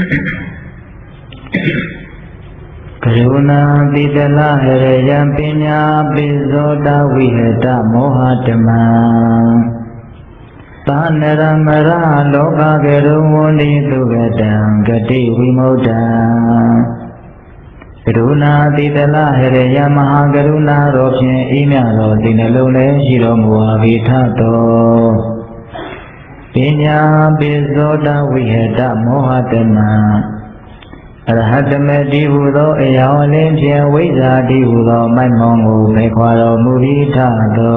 Karuna Vidala Herayam Pinya Bizoda Viheta Mohatama Tanaramara Loka Gerumuni Dugadam Gati Vimoda Karuna Vidala Herayam Mahagaruna Roshin Imyalo Dinalune Shiro Muavitato Pinya Bizoda Viheta Mohatama Arhatame Divudo Ayawalin Pia Wiza Divudo Maimongu Mekwaro Muritato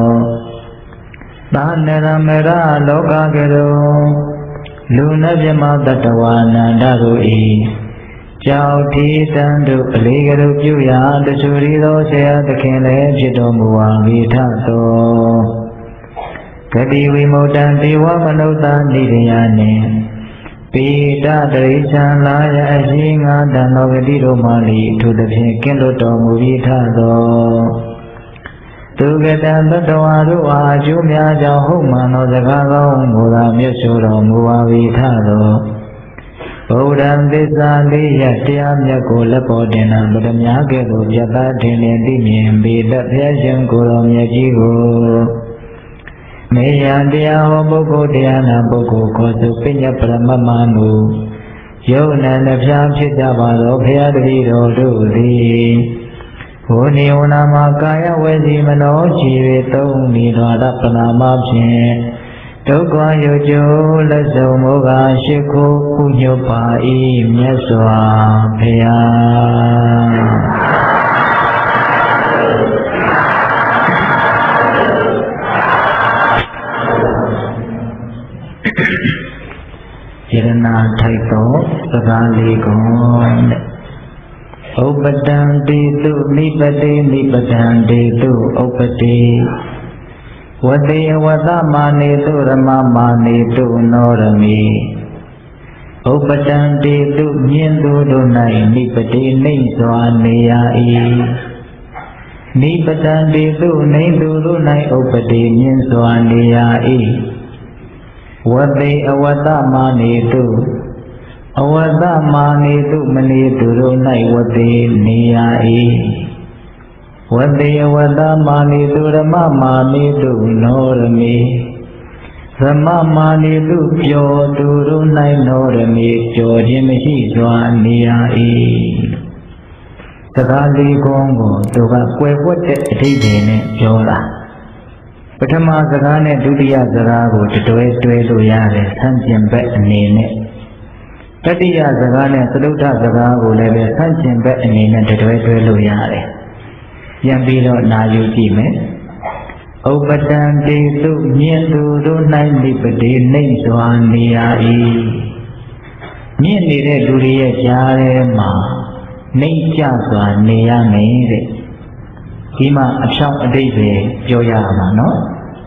Tanaramera Loka Gero Luna Jama Tatawana Darui Chao Ti Tandu Aligaru Puya the Surido Sea the Kele Jito Muavitato Kadi Vimodan Diwa Manota Nidiyane Pita Darisha Laya Ajinga Danogadi Romali to the Kendo Muritato Together the Doaru Ajumia Jahumano the Galo Mura Mesuro Muavitado Odan Desali Yatiam Yakola Podena Budamyagero Jabatin and Dimian be the Piajan Kuram Yajigo Meyandia Hobogo Diana Bogo Kosu Pinya Pramamanu Yona Nepjam Chitavalo Piadrido Dudi Uni Unamakaya Wezi Manochi Tomi Rada Panamapche Tokwa Yojo Lazo Moga Shiko Punyopa I Meswa Pia Jirana Taito Sagali Gon Obadan Didu Nipati Nipadan Didu Opati Wadi Wadamani Duramamani Du Norami Obadan Didu Nyendu Dunai Nipati Niswaniai Nipadan Didu Nindu Dunai Opati Ninswaniai Wadi Awadamani Du Awadamani Du Mani Durunai Wadi Niyai Wadi Awadamani Duramamani Du Norami Ramamani Du Pyo Durunai Norami Pyo Jimishi Niyai Sakali Kongo Tuga Kwe Wate Tibine Pyola Patama Zagane Dudia Zagago to do Yare, Sanjim Bet Nene. Tatia Zagane Saluta Zagago Leve, Sanjim Bet Nene to do Yare. Yambilo Nayukime. Obatan de Du Niendu Do Nine Lipati Naiswan Niai. Niende Duria Jare Ma, Naiswan Nia Mere. Kima Asham Adebe Joyama no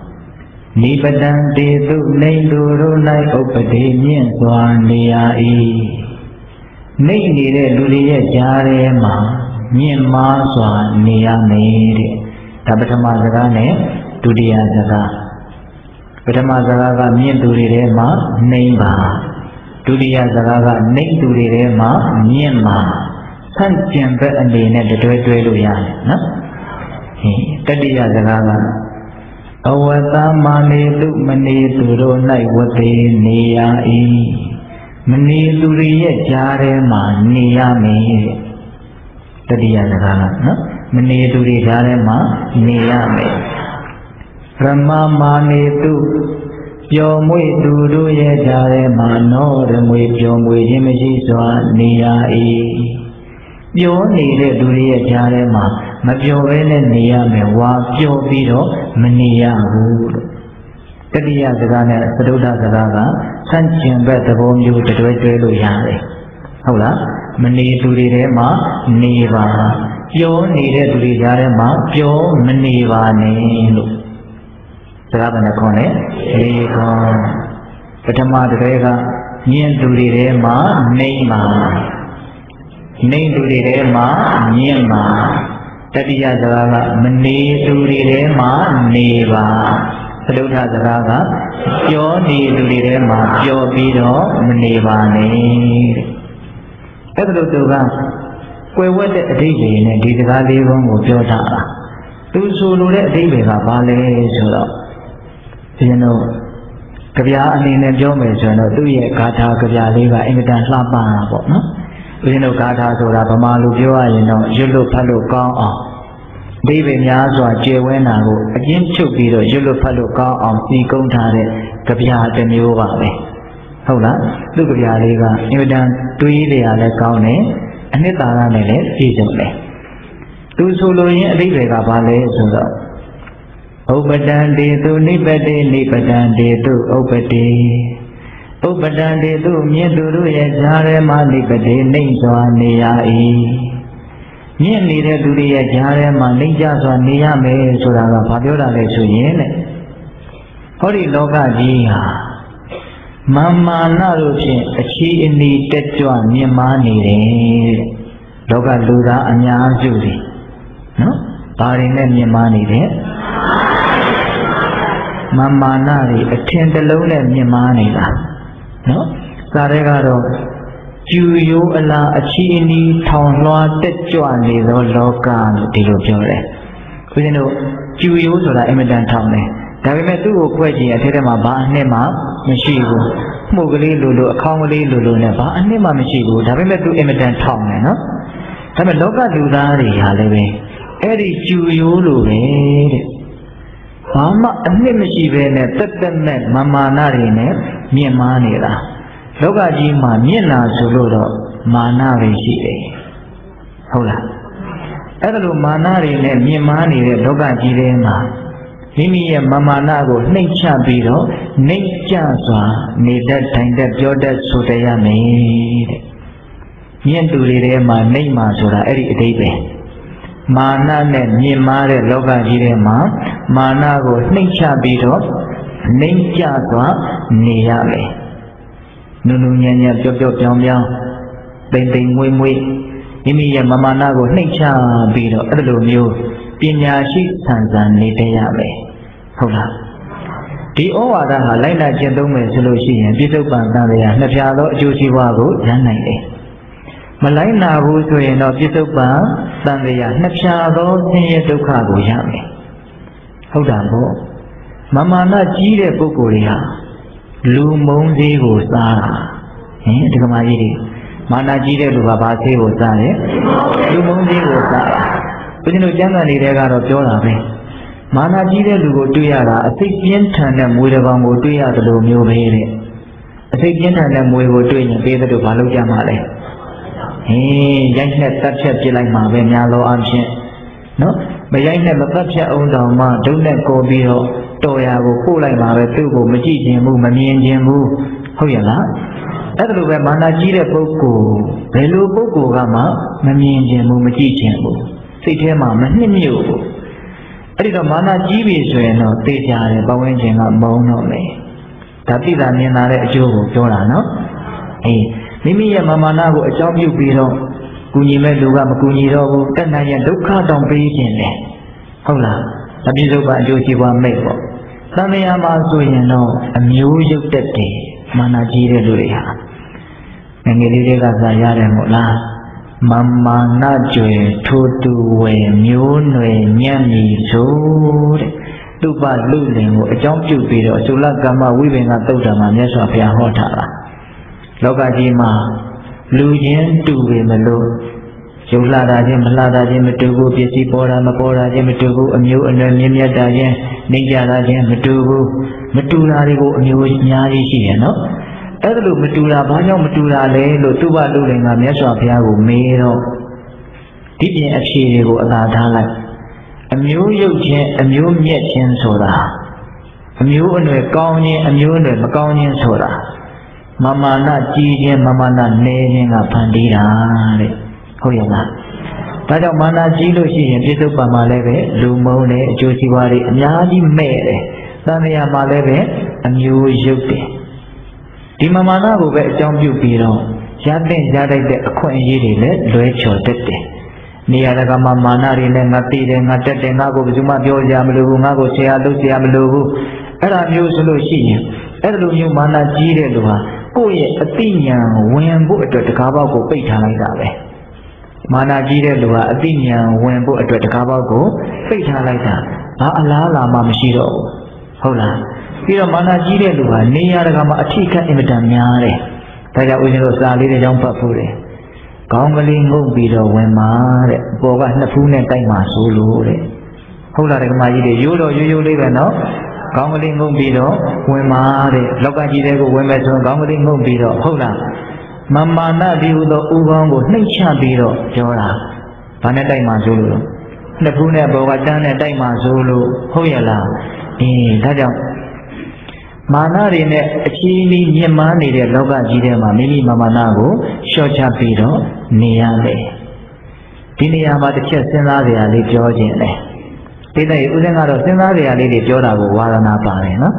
Nipadan de Du Nainduru Nai Opade Nien Swaniai Nainire Luria Jare Ma Nien Ma Swania Mere Tabatama Zagane Dudia Zaga Patama Zagaga Nien Durire Ma Naimba Dudia Zagaga Nain Durire Ma Nien Ma San Jembe and the net the Dweluya no Tadiya Zagaga Awata Mani Du Mani Duro Nai Wate Niyai Mani Duriye Jare Ma Niyame Tadiya Zagaga Mani Duri Jare Ma Niyame Rama Mani Du Pyo Mui Duru Ye Jare Ma No Remui Pyo Mui Jimishi Swa Niyai Pyo Nire Duriye Jare Ma Mapyovene Niyame Wa Pyo Bido Maniyahu Tadiya Zagane Saduda Zagaga Sanchim Bet the Bom You to do Yare Hola Mani Durire Ma Niva Pyo Nire Durijare Ma Pyo Maniva Nilu Zagana Kone Lekon Patama Drega Nien Durire Ma Neima Nain Durire Ma Niema Tadiya Zagaga Mani Durire Ma Neva Saluta Zagaga ပြောနေလူတွေထဲမှာပြောပြီးတော့မနေပါနဲ့အဲ့ဒါလို့သူကကွယ်ဝတ်တဲ့အဓိပ္ပာယ်နဲ့ဒီစကားလေးခုကိုပြောတာသူဆိုလိုတဲ့အဓိပ္ပာယ်ကဘာလဲဆိုတော့ဒီလိုကြပြအနေနဲ့ပြောမယ်ဆိုရင်တော့သူ့ရဲ့ဂါထာကြပြလေးကအင်မတန်လှပတာပေါ့နော်ဦးဇင်းတို့ဂါထာဆိုတာဗမာလူပြောရရင်တော့ရွတ်လို့ဖတ်လို့ကောင်းအောင်အဓိပ္ပာယ်များစွာကျေဝဲတာကိုအကျဉ်းချုပ်ပြီးတော့ရွတ်လို့ဖတ်လို့ကောင်းအောင်စီကုန်းထားတဲ့ကြပြတစ်မျိုးပါပဲဟုတ်လားသူ့ကြပြလေးကအင်မတန်တွေးရလည်းကောင်းတယ်အနှစ်သာရနဲ့လည်းပြည့်စုံတယ်သူဆိုလိုရင်းအဓိပ္ပာယ်ကဘာလဲဆိုတော့ဥပတံတေသူနိဗ္ဗတေနိဗ္ဗတံတေသူဥပတိဥပတံတေသူမြင့်သူတို့ရဲ့ဈာရဲမှာနိဗ္ဗတေနှိမ့်စွာနေရ၏မြင့်နေတဲ့သူတွေရဲ့ဈာရဲမှာနှိမ့်ကျစွာနေရမယ်ဆိုတာကဘာပြောတာလဲဆိုရင်တဲ့ဟောဒီလောကကြီးဟာမာမာနတို့ဖြင့်အချီအနီတက်ကြွမြင့်မားနေတယ်လောကလူသားအများစုတွေနော်ဘာတွေနဲ့မြင့်မားနေတယ်မာမာနတွေအထင်တလုံးနဲ့မြင့်မားနေတာနော်စာရဲကတော့ကျူရိုးအလားအချီအနီထောင်လွှားတက်ကြွနေသောလောကလို့ဒီလိုပြောတယ်ဦးဇင်းတို့ကျူရိုးဆိုတာအင်မတန်ထောင်တယ်ဒါပေမဲ့သူ့ကိုခွဲကြည့်အထက်ထဲမှာဘာအနှစ်မှမရှိဘူးမှုကလေးလိုလိုအခေါင်းကလေးလိုလိုနဲ့ဘာအနှစ်မှမရှိဘူးဒါပေမဲ့သူအင်မတန်ထောင်တယ်နော်ဒါပေမဲ့လောကလူသားတွေဟာလည်းပဲအဲ့ဒီကျူရိုးလိုပဲတဲ့ဘာမှအနှစ်မရှိပဲနဲ့တက်တက်နဲ့မာမာနတွေနဲ့မြင့်မားနေတာလောကကြီးမှာမြင့်လာဆိုလို့တော့မာနပဲရှိတယ်ဟုတ်လားအဲ့ဒါလိုမာနတွေနဲ့မြင့်မားနေတဲ့လောကကြီးထဲမှာမိမိရဲ့မာမာနကိုနှိမ့်ချပြီးတော့နှိမ့်ကျစွာနေတတ်ထိုင်တတ်ပြောတတ်ဆိုတတ်ရမယ်တဲ့မြင့်သူတွေထဲမှာနှိမ့်မှာဆိုတာအဲ့ဒီအဓိပ္ပာယ်မာနနဲ့မြင့်မားတဲ့လောကကြီးထဲမှာမာနကိုနှိမ့်ချပြီးတော့နှိမ့်ကျစွာနေရမယ်နုနုညံ့ညံ့ပျော့ပျော့ပြောင်းပြောင်းတိမ်တိမ်မွေ့မွေ့မိမိရဲ့မာနကိုနှိမ့်ချပြီးတော့အဲ့လိုမျိုးပညာရှိဆန်ဆန်နေတတ်ရမယ်ဟုတ်လားဒီဩဝါဒဟာလိုက်နာကျင့်သုံးမယ်ဆိုလို့ရှိရင်ပြစ္ဆုတ်ပံသံဃာနှစ်ဖြာသောအကျိုးစီးပွားကိုရနိုင်တယ်မလိုက်နာဘူးဆိုရင်တော့ပြစ္ဆုတ်ပံသံဃာနှစ်ဖြာသောဆင်းရဲဒုက္ခကိုရမယ်ဟုတ်တာပေါ့မာမာနကြီးတဲ့ပုဂ္ဂိုလ်တွေဟာလူမုန်းသေးကိုစားတာဒီကမာကြီးတွေမာနကြီးတဲ့လူကဘာသေးကိုစားတယ်လူမုန်းသေးကိုစားတာဘုရားတို့ကျမ်းဂန်တွေကတော့ပြောတာပဲမာနကြီးတဲ့လူကိုတွေ့ရတာအစိတ်ပြင်းထန်တဲ့မွေးတစ်ကောင်ကိုတွေ့ရတယ်လို့မျိုးပဲတဲ့အစိတ်ပြင်းထန်တဲ့မွေးကိုတွေ့ရင်ပေးတဲ့သူဘာလုပ်ကြမှာလဲရိုက်နဲ့တတ်ဖြတ်ပြလိုက်မှာပဲများသောအားဖြင့်နော်မရိုက်နဲ့မတတ်ဖြတ်အောင်တောင်မှဒုနဲ့ကိုပြီးတော့တော်ရာကိုပို့လိုက်မှာပဲသူ့ကိုမကြည့်ခြင်းဘူးမမြင်ခြင်းဘူးဟုတ်ရလားအဲ့ဒါလိုပဲမာနကြီးတဲ့ပုဂ္ဂိုလ်ဘယ်လိုပုဂ္ဂိုလ်ကမှမမြင်ခြင်းဘူးမကြည့်ခြင်းဘူးစိတ်ထဲမှာမနှစ်မြုပ်ဘူးအဲ့ဒီတော့မာနကြီးပြီဆိုရင်တော့သိကြတယ်ပဝန်းကျင်ကမုန်းတော့မယ်ဒါသိတာမြင်လာတဲ့အကျိုးကိုပြောတာနော်မိမိရဲ့မာနကိုအကြောင်းပြုပြီးတော့ကူညီမဲ့လူကမကူညီတော့ဘူးတက်နိုင်ရဲ့ဒုက္ခတောင်ပေးခြင်းလေဟုတ်လားအပြည့်စုံကအကျိုးရှိပွားမိတ်ပေါ့သံဃာမှာဆိုရင်တော့အမျိုးရုပ်တက်တယ်မာနကြီးတဲ့လူတွေဟာငယ်ငယ်လေးတွေကစားရတယ်မို့လားမာနကြွယ်ထိုးတူဝယ်မျိုးနွယ်ညံ့မီဆိုတဲ့သူပလူလင်ကိုအကြောင်းပြုပြီးတော့အသုလကမ္မဝိပင်္ဂသုတ်တံမှာမြတ်စွာဘုရားဟောထားတာလောကကြီးမှာလူချင်းတူပေမလို့ရုပ်လှတာချင်းမလှတာချင်းမတူဘူးပစ္စည်းပေါ်တာမပေါ်တာချင်းမတူဘူးအမျိုးအနွယ်မြင့်မြတ်တာချင်းနှိမ့်ကြတာချင်းမတူဘူးမတူတာတွေကိုအမျိုးအများကြီးရှိတယ်နော်အဲ့ဒါလို့မတူတာဘာကြောင့်မတူတာလဲလို့သူ့ဘလူလင်ကမြတ်စွာဘုရားကိုမေးတော့ဒီပြင်အဖြေတွေကိုအသာထားလိုက်အမျိုးရုပ်ချင်းအမျိုးမြတ်ချင်းဆိုတာအမျိုးအနွယ်ကောင်းခြင်းအမျိုးအနွယ်မကောင်းခြင်းဆိုတာမာနကြီးခြင်းမာနနည်းခြင်းကဖန်တီးတာတဲ့ဟုတ်ရဲ့လားဒါကြောင့်မာနကြီးလို့ရှိရင်ပြစ္ဆုတ်ပံမှာလည်းပဲလူမုန်းတယ်အကျိုးစီးပွားတွေအများကြီးမဲ့တယ်သံဃာမှာလည်းပဲအမျိုးရုပ်တယ်ဒီမာနကိုပဲအကြောင်းပြုပြီးတော့ရတဲ့ရတတ်တဲ့အခွင့်အရေးတွေလည်းလွဲချော်တတ်တယ်နေရာတကာမှာမာနတွေနဲ့ငါသိတယ်ငါတက်တယ်ငါကိုဘယ်သူမှပြောကြမလို့ဘူးငါကိုဆရာလုပ်ဆရာမလို့ဘူး Era mio solo she, Edo new mana gire lua, go ye a thinian, when book at the Cabago, Peta like that. Mana gire lua, a thinian, when book at the Cabago, Peta like that. La mamashiro. Hola. Pira mana gire lua, near Gama Atika imitamiare. Taga Uzo Sali the young papure. Congaling won't be the Wemare, Boga Nafune Taima Sulu. Hola, Maggie, you live and no? Congaling won't be the Wemare, Lokaji, Wemeson, Congaling won't be the Hola. Mamma Nadi, the Ugongo, Nature Biro, Jora, Paneta Mazulu. Nafune Boga Dana Taima Zulu, Hoyala, Tajam. Mana rene achini nyemani de loga jide ma mimi mamana ko shocha pi do ne ya le. Di ne ya ma tchet sin tha sya li pyo chin le. Di ne u sin kado sin tha sya li de pyo ta ko wadana pare no.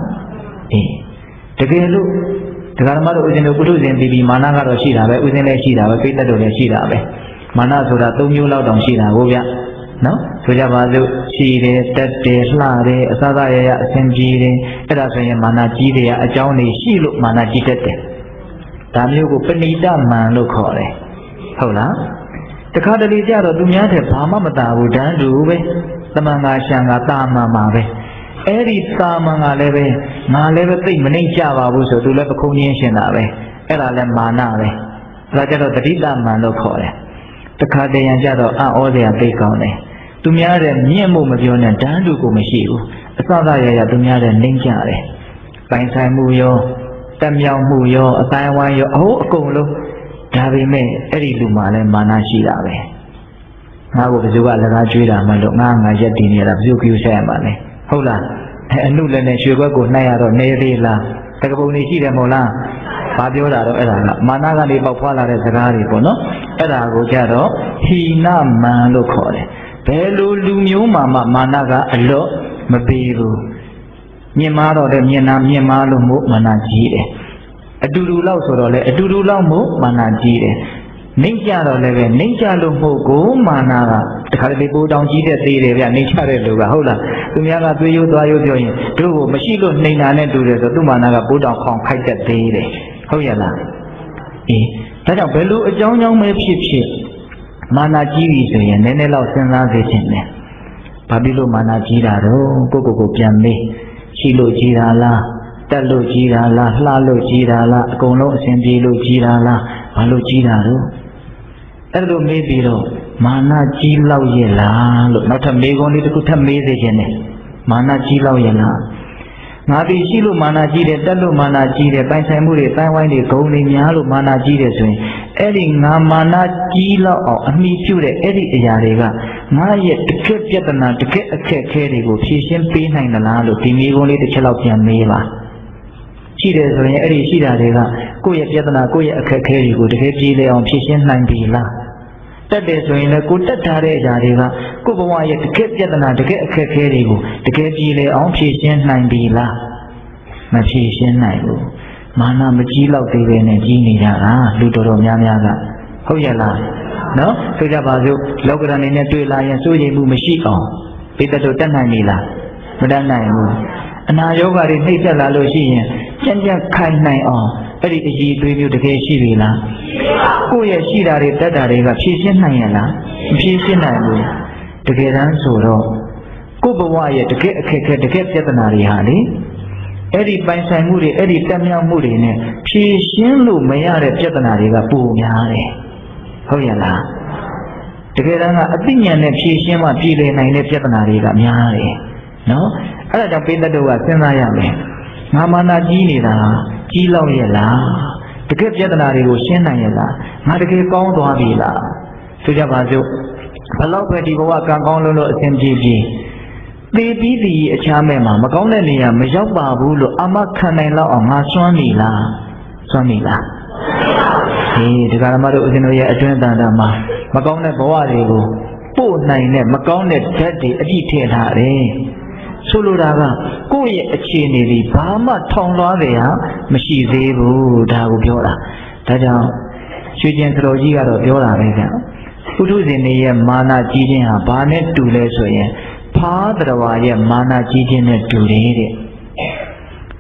Takae lu dakarama do u sin do putu sin bi mana kado shi ta be u sin le shi ta be pai tat do le shi ta be. Mana soda 3 မျိုးလောက်တောင်ရှိတာကိုဗျနော်ဆိုကြပါစို့ရှိတယ်တက်တယ်လှတယ်အစသာရရအစဉ်ကြီးတယ်အဲ့ဒါဆိုရင်မာနကြီးတယ်အကြောင်းတွေရှိလို့မာနကြီးတတ်တယ်ဒါမျိုးကိုပဏိတမန်လို့ခေါ်တယ်ဟုတ်လားတခါတလေကြတော့သူများတဲ့ဘာမှမတာဘူးတန်းတူပဲသမန်ငါရှံကတာမန်ပါပဲအဲ့ဒီတာမန်ကလည်းပဲငါလည်းပဲသိမနှိမ့်ကြပါဘူးဆိုသူလည်းပခုံးချင်းရှင်တာပဲအဲ့ဒါလည်းမာနပဲဒါကြတော့တတိတမန်လို့ခေါ်တယ်တခါတရံကြတော့အံ့ဩစရာသိကောင်းတယ်သူများတဲ့မြင့်မှုမပြောနဲ့တန်းတူကိုမရှိဘူးအစသာရရသူများတဲ့နှိမ့်ကြတယ်ပိုင်ဆိုင်မှုရောတက်မြောက်မှုရောအတိုင်းဝိုင်းရောအကုန်လုံးဒါပေမဲ့အဲ့ဒီလူမှလည်းမာနရှိတာပဲငါ့ကိုဘယ်သူကလက်ကားကျွေးတာမှလို့ငါရက်တည်နေတာဘယ်သူကြည့်ဆက်ရမှာလဲဟုတ်လားအနုလည်းနဲ့ရွှေခွက်ကိုနှိုက်ရတော့နေသေးလားတကပုံနေရှိတယ်မဟုတ်လားဘာပြောတာတော့အဲ့ဒါကမာနကနေပေါက်ဖွာလာတဲ့စကားတွေပေါ့နော်အဲ့ဒါကိုကြတော့ဟိနမန်လို့ခေါ်တယ်ဘယ်လိုလူမျိုးမှမာနကအလွတ်မပေးဘူးမြင်မာတော့တဲ့မြင်နာမြင်မာလို့မို့မာနကြီးတယ်အတူတူလောက်ဆိုတော့လေအတူတူလောက်မို့မာနကြီးတယ်နှိမ့်ကြတော့လည်းပဲနှိမ့်ကြလို့မို့ကိုမာနကတခါတလေပိုးတောင်ကြီးတဲ့သေးတယ်ဗျနှိမ့်ချတဲ့လူကဟုတ်လားသူများကသွေးရိုးသွားရိုးပြောရင်တို့ကိုမရှိလို့နှိမ့်တာနဲ့တူတယ်ဆိုသူ့မာနကပိုးတောင်ခေါင်ခိုက်တဲ့သေးတယ်ဟုတ်ရဲ့လားဒါကြောင့်ဘယ်လိုအကြောင်းကြောင့်ပဲဖြစ်ဖြစ်မာနကြီးပြီဆိုရင်နည်းနည်းလောက်စဉ်းစားစေချင်တယ်။ဘာဖြစ်လို့မာနကြီးတာတော့ကိုပြန်မေးရှိလို့ကြီးတာလားတက်လို့ကြီးတာလားလှလို့ကြီးတာလားအကုန်လုံးအစဉ်ပြေလို့ကြီးတာလားဘာလို့ကြီးတာတော့အဲ့လိုမေးပြီးတော့မာနကြီးလောက်ရဲ့လားလို့နောက်ထပ်မေးခွန်းလေးတစ်ခုထပ်မေးစေချင်တယ်။မာနကြီးလောက်ရဲ့လားငါဒီရှိလို့မာနကြီးတယ်တက်လို့မာနကြီးတယ်ပိုင်ဆိုင်မှုတွေတိုင်းဝိုင်းတွေဂုဏ်တွေများလို့မာနကြီးတယ်ဆိုရင်အဲ့ဒီငါမာနကြီးလောက်အောင်အမိပြုတဲ့အဲ့ဒီအရာတွေကငါရဲ့တကယ့်ပြဿနာတကယ့်အခက်အခဲတွေကိုဖြေရှင်းပေးနိုင်သလားလို့ဒီမိကုန်းလေးတစ်ချက်လောက်ပြန်မေးပါရှိတယ်ဆိုရင်အဲ့ဒီရှိတာတွေကကိုယ့်ရဲ့ပြဿနာကိုယ့်ရဲ့အခက်အခဲတွေကိုတကယ်ပြေလည်အောင်ဖြေရှင်းနိုင်ပြီလားတက်တယ်ဆိုရင်လည်းကိုတက်ထားတဲ့အရာတွေကကိုယ့်ဘဝရဲ့တကယ့်ပြဿနာတကယ့်အခက်အခဲတွေကိုတကယ်ပြေလည်အောင်ဖြေရှင်းနိုင်ပြီလားမဖြေရှင်းနိုင်ဘူးမာနမကြီးလောက်သေးပဲနဲ့ကြီးနေကြတာလူတော်များများကဟုတ်ရဲ့လားနော်ဆိုကြပါစို့လောကဓာတ်နေနဲ့တွေ့လာရင်စိုးရိမ်မှုမရှိအောင်ပိတ္တတို့တတ်နိုင်ပြီလားမတတ်နိုင်ဘူးအနာယောဂတွေနှိမ့်ဆက်လာလို့ရှိရင်ကြံ့ကြံ့ခိုင်နိုင်အောင်အဲ့ဒီအည်သွေးမျိုးတကယ်ရှိပြီလားကိုယ့်ရဲ့ရှိတာတွေတက်တာတွေကဖြည့်ရှင်းနိုင်ရလားမဖြည့်ရှင်းနိုင်ဘူးတကယ်တမ်းဆိုတော့ကိုယ့်ဘဝရဲ့တကယ်အခက်အခဲတကယ်ပြဿနာတွေဟာလေအဲ့ဒီပိုင်ဆိုင်မှုတွေအဲ့ဒီတက်မြောက်မှုတွေနဲ့ဖြည့်ရှင်းလို့မရတဲ့ပြဿနာတွေကပိုများတယ်ဟုတ်ရဲ့လားတကယ်တမ်းကအသိဉာဏ်နဲ့ဖြည့်ရှင်းမှပြည်လည်နိုင်တဲ့ပြဿနာတွေကများတယ်နော်အဲ့ဒါကြောင့်ပိဋကတို့ကစဉ်းစားရမယ်ငါမာနကြီးနေတာကြီးလောက်ရဲ့လားတကယ်ပြဿနာတွေကိုရှင်းနိုင်ရဲ့လားငါတကယ်ကောင်းသွားပြီလားဆိုကြပါစို့ဘလောက်ပဲဒီဘဝကံကောင်းလို့အစဉ်ပြေပြေသေပြီးဒီအခြားမဲ့မှာမကောင်းတဲ့နေရာမရောက်ပါဘူးလို့အမခံနိုင်လောက်အောင်ငါစွမ်းပြီလားစွမ်းပြီလားဒီကရမတို့ဦးဇင်းတို့ရဲ့အတွင်းတန်တာမှာမကောင်းတဲ့ဘဝတွေကိုပို့နိုင်တဲ့မကောင်းတဲ့ဓာတ်တွေအကြည့်ထည့်ထားတယ်ဆိုလိုတာကကိုယ့်ရဲ့အခြေအနေတွေဘာမှထောင်လွှားကြရမရှိသေးဘူးဒါကိုပြောတာဒါကြောင့်ရွှေကျင်သတော်ကြီးကတော့ပြောတာပဲဗျပုထုဇဉ်တွေရဲ့မာနကြီးခြင်းဟာဘာနဲ့တူလဲဆိုရင်ဖားတော်ဝါရဲ့မာနကြီးခြင်းနဲ့တူတယ်တဲ့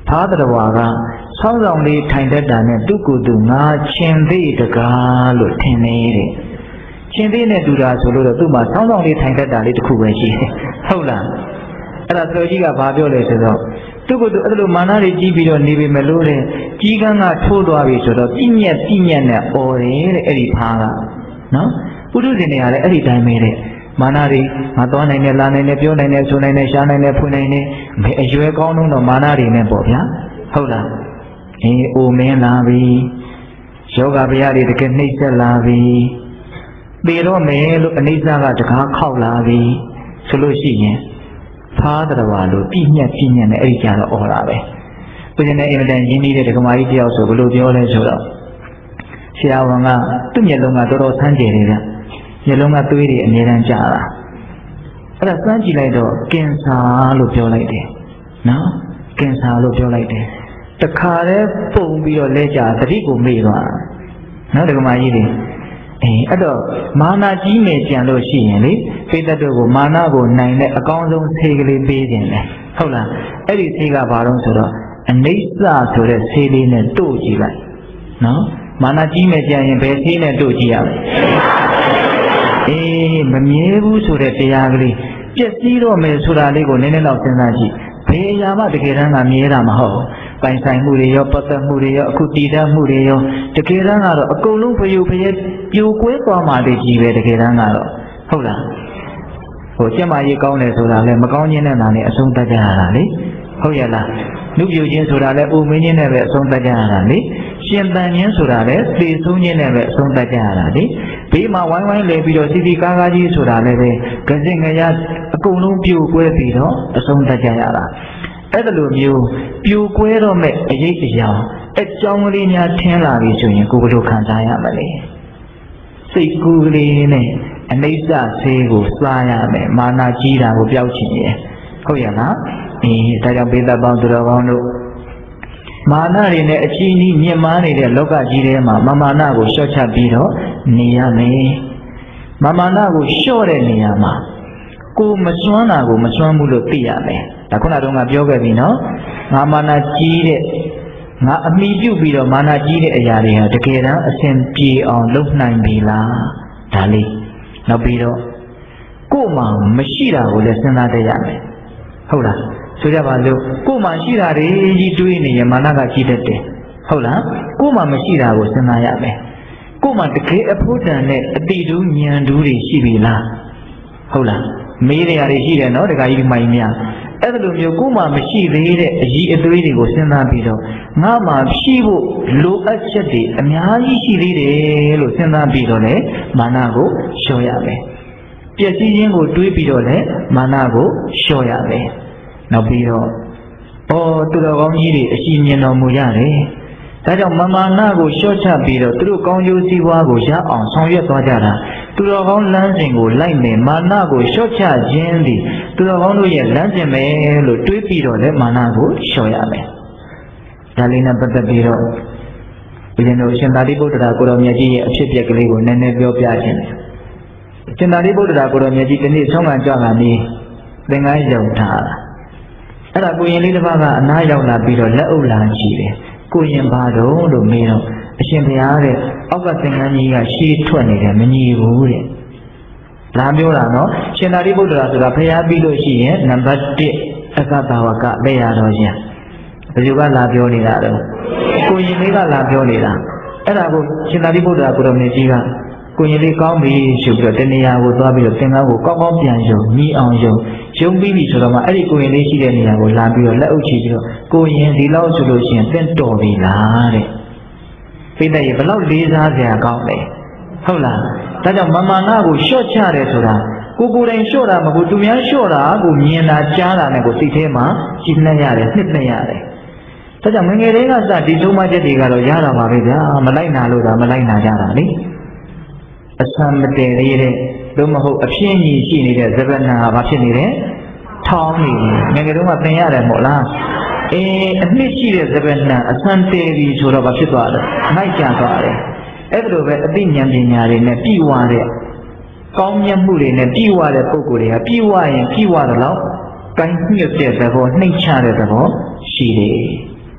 Father Waga, sounds only tended than a Dukuduna, Chendi the Galu Tenere. Chendi Nedura Solo Duma, sounds only tended a little Kuwaji. Hola. And a Sojiga Babio Tugu to other Manari Gibido Nibi Melure, Giganga Todoavi, Tinya, or Eripara. No? Uduzine every time made it. Manari, Madonna and Lana and Piona and Suna and Shana and Punane, may a Jue Gono no Manari and Bobia. Hola. E O men lavi, Shoga Biari the Kenisa lavi, Biro me look an Isaga to call lavi, Solution. Father Walu, Pinya, and Ericana or Ave. Within the evidence, you needed a commodity also below the orange soda. Shiawanga, Tunyalunga Doro Sanjera, Yalunga Tuiri and Yeranjara. But a Sanjilato, Kensa Lupiolite. No? Kensa Lupiolite. The car, Pum Bio Leja, the Rico Miva. No, the Commodity. Ado mana ji me jan lo shi yin le pe tat do ko mana ko nain le akaung song sei kale pe jin le hout la ai di sei ka ba dong so do anaisa so de sei le ne do ji lai no mana ji me jan yin be sei ne do ji ya le ma mye bu so de taya kale pyet si do me so da le ko ne ne lauk sin sa ji be ya ma takae tan ka mye da ma hout Pai sai mu de yo patat mu de yo aku ti da mu de yo takae tan ka do akaung long phayu phaye piu kwe twa ma de ji be takae tan ka do hout la ho chat ma yi kaung le soda le ma kaung nyin ne na ne asong tat ja ya da le hout ya la nu piu chin soda le u ming nyin ne be asong tat ja ya da le shin tan nyin soda le te sung nyin ne be asong tat ja ya da le be ma wai wai le pi do si si ka ka ji soda le be ga sin ga ya akaung long piu kwe pi do asong tat ja ya da အဲ့ဒါလိုမျိုးပြိုကွဲတော့မဲ့အရေးအရာအကြောင်းကလေးများထင်းလာပြီဆိုရင်ကိုယ်ဘယ်လိုခံစားရမလဲစိတ်ကူးကလေးနဲ့အနိစ္စဆေးကိုစားရမယ်မာနကြီးတာကိုပျောက်ချင်ရင်ဟုတ်ရလားဒါကြောင့်ဘေးသက်ပေါင်းသူတော်ကောင်းတို့မာနတွေနဲ့အချီးနှီးမြင့်မားနေတဲ့လောကကြီးထဲမှာမာနကိုလျှော့ချပြီးတော့နေရမယ်မာနကိုလျှော့တဲ့နေရာမှာကိုမစွမ်းတာကိုမစွမ်းဘူးလို့သိရမယ်ဒါခုနတုန်းကပြောခဲ့ပြီနော်ငါမာနကြီးတဲ့ငါအမိပြုတ်ပြီးတော့မာနကြီးတဲ့အရာတွေဟာတကယ်တမ်းအစဉ်ပြေအောင်လုပ်နိုင်ပြီလားဒါလေးနောက်ပြီးတော့ကို့မှာမရှိတာကိုလည်းစဉ်းစားတတ်ရမယ်ဟုတ်လားဆိုကြပါစို့ကို့မှာရှိတာတွေကြီးတွေးနေရင်မာနကကြီးတတ်တယ်ဟုတ်လားကို့မှာမရှိတာကိုစဉ်းစားရမယ်ကို့မှာတကယ်အဖို့တန်တဲ့အတိတူးဉာဏ်တူးတွေရှိပြီလားဟုတ်လားမေးနေရတယ်ရှိတယ်နော်တခါကြီးမိုင်းများအဲ့ဒါလိုမျိုးကိုယ်မှမရှိသေးတဲ့အကြီးအသေးတွေကိုစဉ်းစားပြီးတော့ငါမှရှိဖို့လိုအပ်ချက်တွေအများကြီးရှိသေးတယ်လို့စဉ်းစားပြီးတော့လေမာနကိုလျှော့ရမယ်ပျက်စီးခြင်းကိုတွေးပြီးတော့လေမာနကိုလျှော့ရမယ်နောက်ပြီးတော့သူတော်ကောင်းကြီးတွေအရှိမြင်တော်မူရတယ်ဒါကြောင့်မာနကိုလျှော့ချပြီးတော့သူတို့ကောင်းကျိုးစည်းဝါးကိုရအောင်ဆောင်ရွက်သွားကြတာသူတော်ကောင်းလမ်းစဉ်ကိုလိုက်မယ်မာနကိုလျှော့ချခြင်းသည်သူတော်ကောင်းတို့ရဲ့လမ်းစဉ်ပဲလို့တွေးပြီးတော့လည်းမာနကိုလျှော့ရမယ်ဒါလေးနဲ့ပတ်သက်ပြီးတော့ဘုရင်တို့ရှင်သာရိပုတ္တရာကိုတော်မြတ်ကြီးရဲ့အဖြစ်အပျက်ကလေးကိုနည်းနည်းပြောပြခြင်းရှင်သာရိပုတ္တရာကိုတော်မြတ်ကြီးဒီနေ့ဆုံးခံကြတာနည်းသင်္ကန်းယုံထားတာအဲ့ဒါကိုရင်လေးတစ်ပါးကအနားရောက်လာပြီးတော့လက်အုပ်လာကြည့်တယ်ကိုရင်ဘာတော့လို့မေးတော့အရှင်ဘုရားတဲ့အောက်ကသင်္ကန်းကြီးကရှေးထွက်နေတယ်မညီဘူးတဲ့လာပြောတာနော်ရှင်သာရိပုတ္တရာဆိုတာဘုရားပြီးလို့ရှိရင်နံပါတ်1အကသာဝကလက်ရတော်ရှင်ဘယ်သူကလာပြောနေတာတော့ကိုရင်လေးကလာပြောနေတာအဲ့ဒါကိုရှင်သာရိပုတ္တရာကိုတော်မြတ်ကြီးကကိုရင်လေးကောင်းပြီဆိုပြီးတော့တဏှာကိုသွားပြီးတော့သင်္ကန်းကိုကောင်းကောင်းပြန်ယုံညီအောင်ယုံပြီးပြီဆိုတော့မှအဲ့ဒီကိုရင်လေးရှိတဲ့နေရာကိုလာပြီးတော့လက်အုပ်ချပြီးတော့ကိုရင်ဒီလောက်ဆိုလို့ရှိရင်သင်တော်ပြီလားတဲ့ဖိတဲ့ရေဘလောက်လေးစားစရာကောင်းလဲဟုတ်လားဒါကြောင့်မာနကိုလျှော့ချတယ်ဆိုတာကိုယ်တိုင်လျှော့တာမဟုတ်သူများလျှော့တာကိုမြင်တာကြားတာနဲ့ကိုစိတ်ထဲမှာကြည်နှက်ရတယ်နှစ်သက်ရတယ်ဒါကြောင့်ငယ်ငယ်လေးကစဒီသုံးပါးချက်တွေကတော့ရတာပါပဲဗျာမလိုက်နာလို့ဒါမလိုက်နာကြတာလေအဆံမတည်သေးတဲ့လို့မဟုတ်အဖြစ်ကြီးရှိနေတဲ့ဇဗနာဟာဘာဖြစ်နေလဲထောင်းနေတယ်ငယ်ငယ်တုန်းကသင်ရတယ်မဟုတ်လားအနှစ်ရှိတဲ့ဇဗနာအဆံတည်ပြီဆိုတော့ဘာဖြစ်သွားလဲမိုက်ကြသွားတယ်အဲ့ဒါလိုပဲအသိဉာဏ်ပညာတွေနဲ့ပြည့်ဝတဲ့ကောင်းမြတ်မှုတွေနဲ့ပြည့်ဝတဲ့ပုဂ္ဂိုလ်တွေကပြည့်ဝရင်ပြည့်ဝတယ်လို့ကိုင်းညွတ်တဲ့သဘောနှိမ့်ချတဲ့သဘောရှိတယ်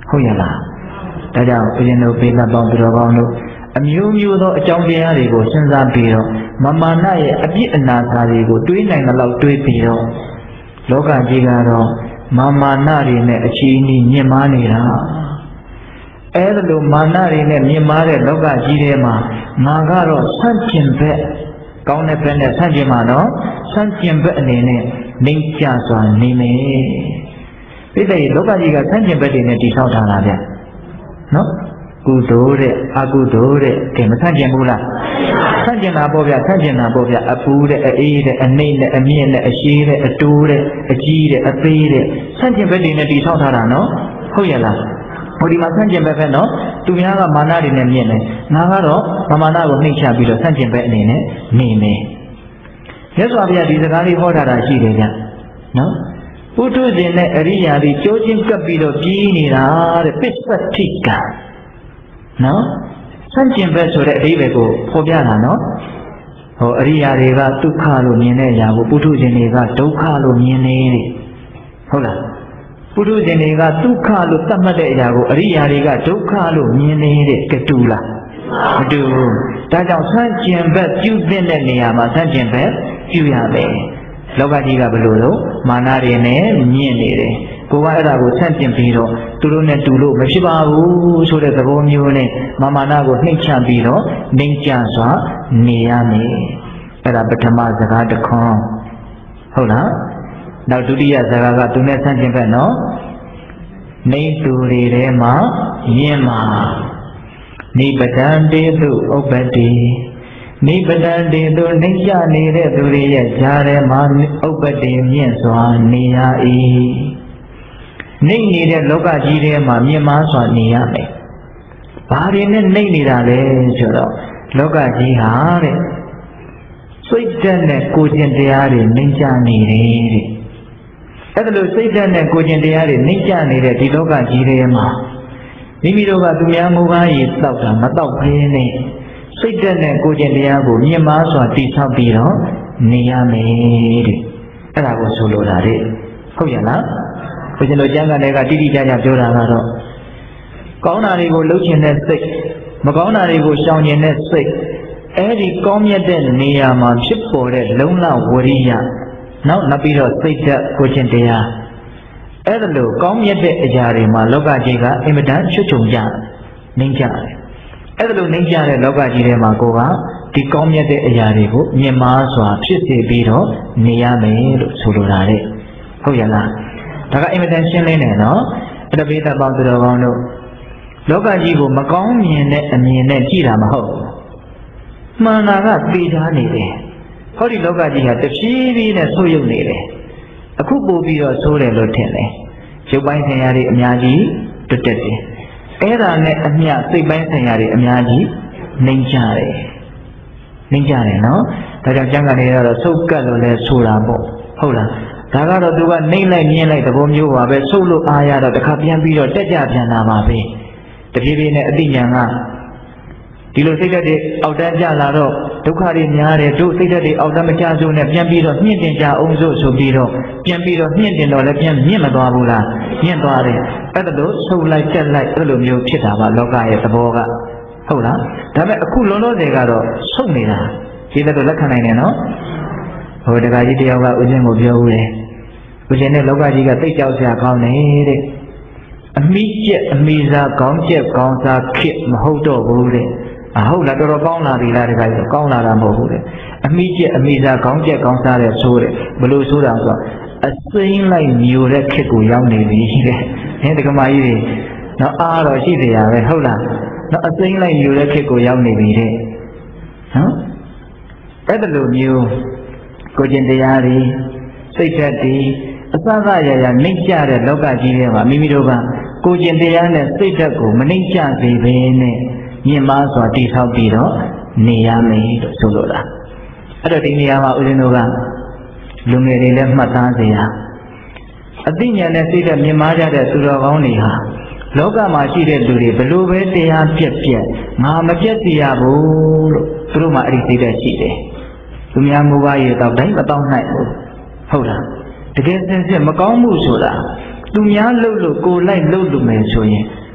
ဟုတ်ရလားဒါကြောင့်ဦးဇင်းတို့ပိဋကပေါင်းသူတော်ကောင်းတို့အမျိုးမျိုးသောအကြောင်းတရားတွေကိုစဉ်းစားပြီးတော့မမာနရဲ့အပြစ်အနာစာတွေကိုတွေးနိုင်တဲ့လောက်တွေးပြီးတော့လောကကြီးကတော့မာနတွေနဲ့အချီးနှီးမြင့်မားနေတာအဲ့ဒါလိုမာနတွေနဲ့မြင့်မားတဲ့လောကကြီးထဲမှာငါကတော့ဆန့်ကျင်ဘက်ကောင်းတဲ့ဘက်နဲ့ဆန့်ကျင်မှာနော်ဆန့်ကျင်ဘက်အနေနဲ့နှိမ့်ချစွာနေမယ်ပြည့်တဲ့လောကကြီးကဆန့်ကျင်ဘက်တွေနဲ့တည်ဆောက်ထားတာဗျနော်ကုသိုလ်တဲ့အကုသိုလ်တဲ့ကဲမဆန့်ကျင်ဘူးလားဆန့်ကျင်တာပေါ့ဗျဆန့်ကျင်တာပေါ့ဗျအပူတဲ့အေးတဲ့အနှိမ့်တဲ့အမြင့်တဲ့အရှိတဲ့အတိုးတဲ့အကြီးတဲ့အသေးတဲ့ဆန့်ကျင်ဘက်တွေနဲ့တည်ဆောက်ထားတာနော်ဟုတ်ရဲ့လားဟိုဒီမှာဆန့်ကျင်ဘက်ပဲနော်သူများကမာနတွေနဲ့မြင့်တယ်ငါကတော့မာနကိုနှိမ့်ချပြီးတော့ဆန့်ကျင်ဘက်အနေနဲ့နေမယ်မြတ်စွာဘုရားဒီစကားလေးဟောထားတာရှိတယ်ဗျနော်ပုထုဇဉ်နဲ့အရိယာတွေကြိုးချင်းကပ်ပြီးတော့ပြီးနေတာတဲ့ပစ္စတ္ထိကံနော်ဆန့်ကျင်ဘက်ဆိုတဲ့အဓိပ္ပာယ်ကိုဖော်ပြတာနော်ဟောအရိယာတွေကဒုက္ခလို့မြင်တဲ့အရာကိုပုထုဇဉ်တွေကဒုက္ခလို့မြင်နေတဲ့ဟုတ်လားပုထုဇဉ်တွေကဒုက္ခလို့သတ်မှတ်တဲ့အရာကိုအရိယာတွေကဒုက္ခလို့မြင်နေတဲ့ကတူလားမတူဘူးဒါကြောင့်ဆန့်ကျင်ဘက်ပြုတဲ့နေရာမှာဆန့်ကျင်ဘက်ပြုရမယ်လောကကြီးကဘယ်လိုလဲမာနတွေနဲ့မြင့်နေတယ်ကိုကအဲ့ဒါကိုဆန့်ကျင်ပြီးတော့သူတို့နဲ့တူလို့မဖြစ်ပါဘူးဆိုတဲ့သဘောမျိုးနဲ့မာနကိုနှိမ့်ချပြီးတော့နှိမ့်ချစွာနေရမယ်အဲ့ဒါပထမစကားတစ်ခွန်းဟုတ်လားနောက်ဒုတိယစကားကသူနဲ့ဆန့်ကျင်ဘက်နော်နေသူတွေထဲမှာမြင့်မှာနိဗ္ဗဒံတေတုဥပ္ပတိနိဗ္ဗဒံတေတုနှိမ့်ချနေတဲ့သူတွေရဲ့ဈာထဲမှာဥပ္ပတိမြင့်စွာနေရ၏နှိမ့်နေတဲ့လောကကြီးထဲမှာမြင့်မားစွာနေရမယ်ဘာတွေနဲ့နှိမ့်နေတာလဲဆိုတော့လောကကြီးဟာတဲ့စိတ်ဓာတ်နဲ့ကိုယ်ကျင့်တရားတွေနှိမ့်ချနေတယ်တဲ့အဲ့ဒါလို့စိတ်ဓာတ်နဲ့ကိုယ်ကျင့်တရားတွေနှိမ့်ချနေတဲ့ဒီလောကကြီးထဲမှာမိမိတို့ကသူများမူကားရည်တောက်တာမတောက်ခင်းနဲ့စိတ်ဓာတ်နဲ့ကိုယ်ကျင့်တရားကိုမြင့်မားစွာတည်ဆောက်ပြီးတော့နေရမယ်တဲ့အဲ့ဒါကိုဆိုလိုတာတဲ့ဟုတ်ရလားဘုရားတို့ကျမ်းဂန်တွေကတိတိကျကျပြောတာကတော့ကောင်းတာတွေကိုလှုပ်ချင်တဲ့စိတ်မကောင်းတာတွေကိုရှောင်ကျင်တဲ့စိတ်အဲ့ဒီကောင်းမြတ်တဲ့နေရာမှာဖြစ်ပေါ်တဲ့လုံလဝရိယနောက်ပြီးတော့စိတ်ဓာတ်ကိုကျင့်တရားအဲ့ဒါလို့ကောင်းမြတ်တဲ့အရာတွေမှာလောကကြီးကအင်မတန်ချွတ်ချုံကြနှိမ့်ကြတယ်အဲ့ဒါလို့နှိမ့်ကြတဲ့လောကကြီးထဲမှာကိုကဒီကောင်းမြတ်တဲ့အရာတွေကိုမြင်မာစွာဖြစ်စေပြီးတော့နေရမယ်လို့ဆိုလိုတာတဲ့ဟုတ်ရလားဒါကအင်မတန်ရှင်းလင်းတယ်နော်အဲ့ဒါပိဋကပေါင်းသူတော်ကောင်းတို့လောကကြီးကိုမကောင်းမြင်တဲ့အမြင်နဲ့ကြည့်တာမဟုတ်ဘူးမှန်တာကသိထားနေတယ်ဟောဒီလောကကြီးဟာတဖြည်းဖြည်းနဲ့ဆိုးရုပ်နေတယ်အခုပို့ပြီးတော့ဆိုးတယ်လို့ထင်တယ်ရုပ်ပိုင်းဆိုင်ရာတွေအများကြီးတက်တယ်အဲ့ဒါနဲ့အမျှစိတ်ပိုင်းဆိုင်ရာတွေအများကြီးနှိမ့်ကြတယ်နော်ဒါကြောင့်ကျမ်းဂန်တွေကတော့ဆုတ်ကတ်လို့လဲဆိုတာပေါ့ဟုတ်လားဒါကတော့သူကနှိမ့်လိုက်မြင်လိုက်သဘောမျိုးပါပဲဆုတ်လို့အားရတော့တစ်ခါပြန်ပြီးတော့တက်ကြပြန်လာပါပဲတဖြည်းဖြည်းနဲ့အသိဉာဏ်ကဒီလိုစိတ်ဓာတ်တွေအောက်တန်းကြလာတော့ဒုက္ခတွေများတယ်တို့စိတ်ဓာတ်တွေအောက်တန်းမကြစို့နဲ့ပြန်ပြီးတော့မြင့်တင်ကြအောင်စို့ဆိုပြီးတော့ပြန်ပြီးတော့မြင့်တင်တော့လည်းပြန်မြင့်မသွားဘူးလားမြင့်သွားတယ်အဲ့ဒါလို့ဆုတ်လိုက်တက်လိုက်အဲ့လိုမျိုးဖြစ်တာပါလောကရဲ့သဘောကဟုတ်လားဒါပေမဲ့အခုလုံးလုံးတွေကတော့ဆုတ်နေတာဒီလိုလက်ခံနိုင်တယ်နော်ဟိုတခါကြီးတယောက်ကဦးဇင်းကိုပြောဦးတယ်ဦးဇင်းနဲ့လောကကြီးကသိကြောက်စရာကောင်းတယ်တဲ့အမိကျက်အမိစားကောင်းကျက်ကောင်းစားခစ်မဟုတ်တော့ဘူးတဲ့ဟုတ်လားတော်တော်ကောင်းလာပြီလားတခါကြီးကောင်းလာတာမဟုတ်ဘူးတဲ့အမိကျက်အမိစားကောင်းကျက်ကောင်းစားတဲ့ဆိုးတယ်ဘလို့ဆိုးတာဆိုတော့အစိမ့်လိုက်မျိုးတဲ့ခစ်ကိုရောက်နေပြီတဲ့ဟင်းတက္ကမကြီးတွေနော်အားတော့ရှိသေးရပဲဟုတ်လားနော်အစိမ့်လိုက်မျိုးတဲ့ခစ်ကိုရောက်နေပြီတဲ့နော်အဲ့ဒါလိုမျိုးကိုကျင့်တရားတွေစိတ်ဓာတ်တွေအစအရရနှိမ့်ကျတဲ့လောကကြီးထဲမှာမိမိတို့ကကိုကျင့်တရားနဲ့စိတ်ဓာတ်ကိုမနှိမ့်ကျစေဘဲနဲ့မြင့်မားစွာတည်ဆောက်ပြီးတော့နေရမယ်လို့ဆိုလိုတာအဲ့တော့ဒီနေရာမှာဦးဇင်းတို့ကလူငယ်တွေလည်းမှတ်သားစေရအသိဉာဏ်နဲ့စိတ်ဓာတ်မြင့်မားကြတဲ့သူတော်ကောင်းတွေဟာလောကမှာရှိတဲ့လူတွေဘလို့ပဲတရားပြက်ငါမပြက်စီရဘူးလို့သူတို့မှအဲ့ဒီစိတ်ဓာတ်ရှိတယ်သူများမူကားရတော့တိုင်းမတော့နိုင်ဘူးဟုတ်လားတကယ်စင်စစ်မကောင်းမှုဆိုတာသူများလှုပ်လို့ကိုလိုက်လှုပ်လို့မယ်ဆိုရင်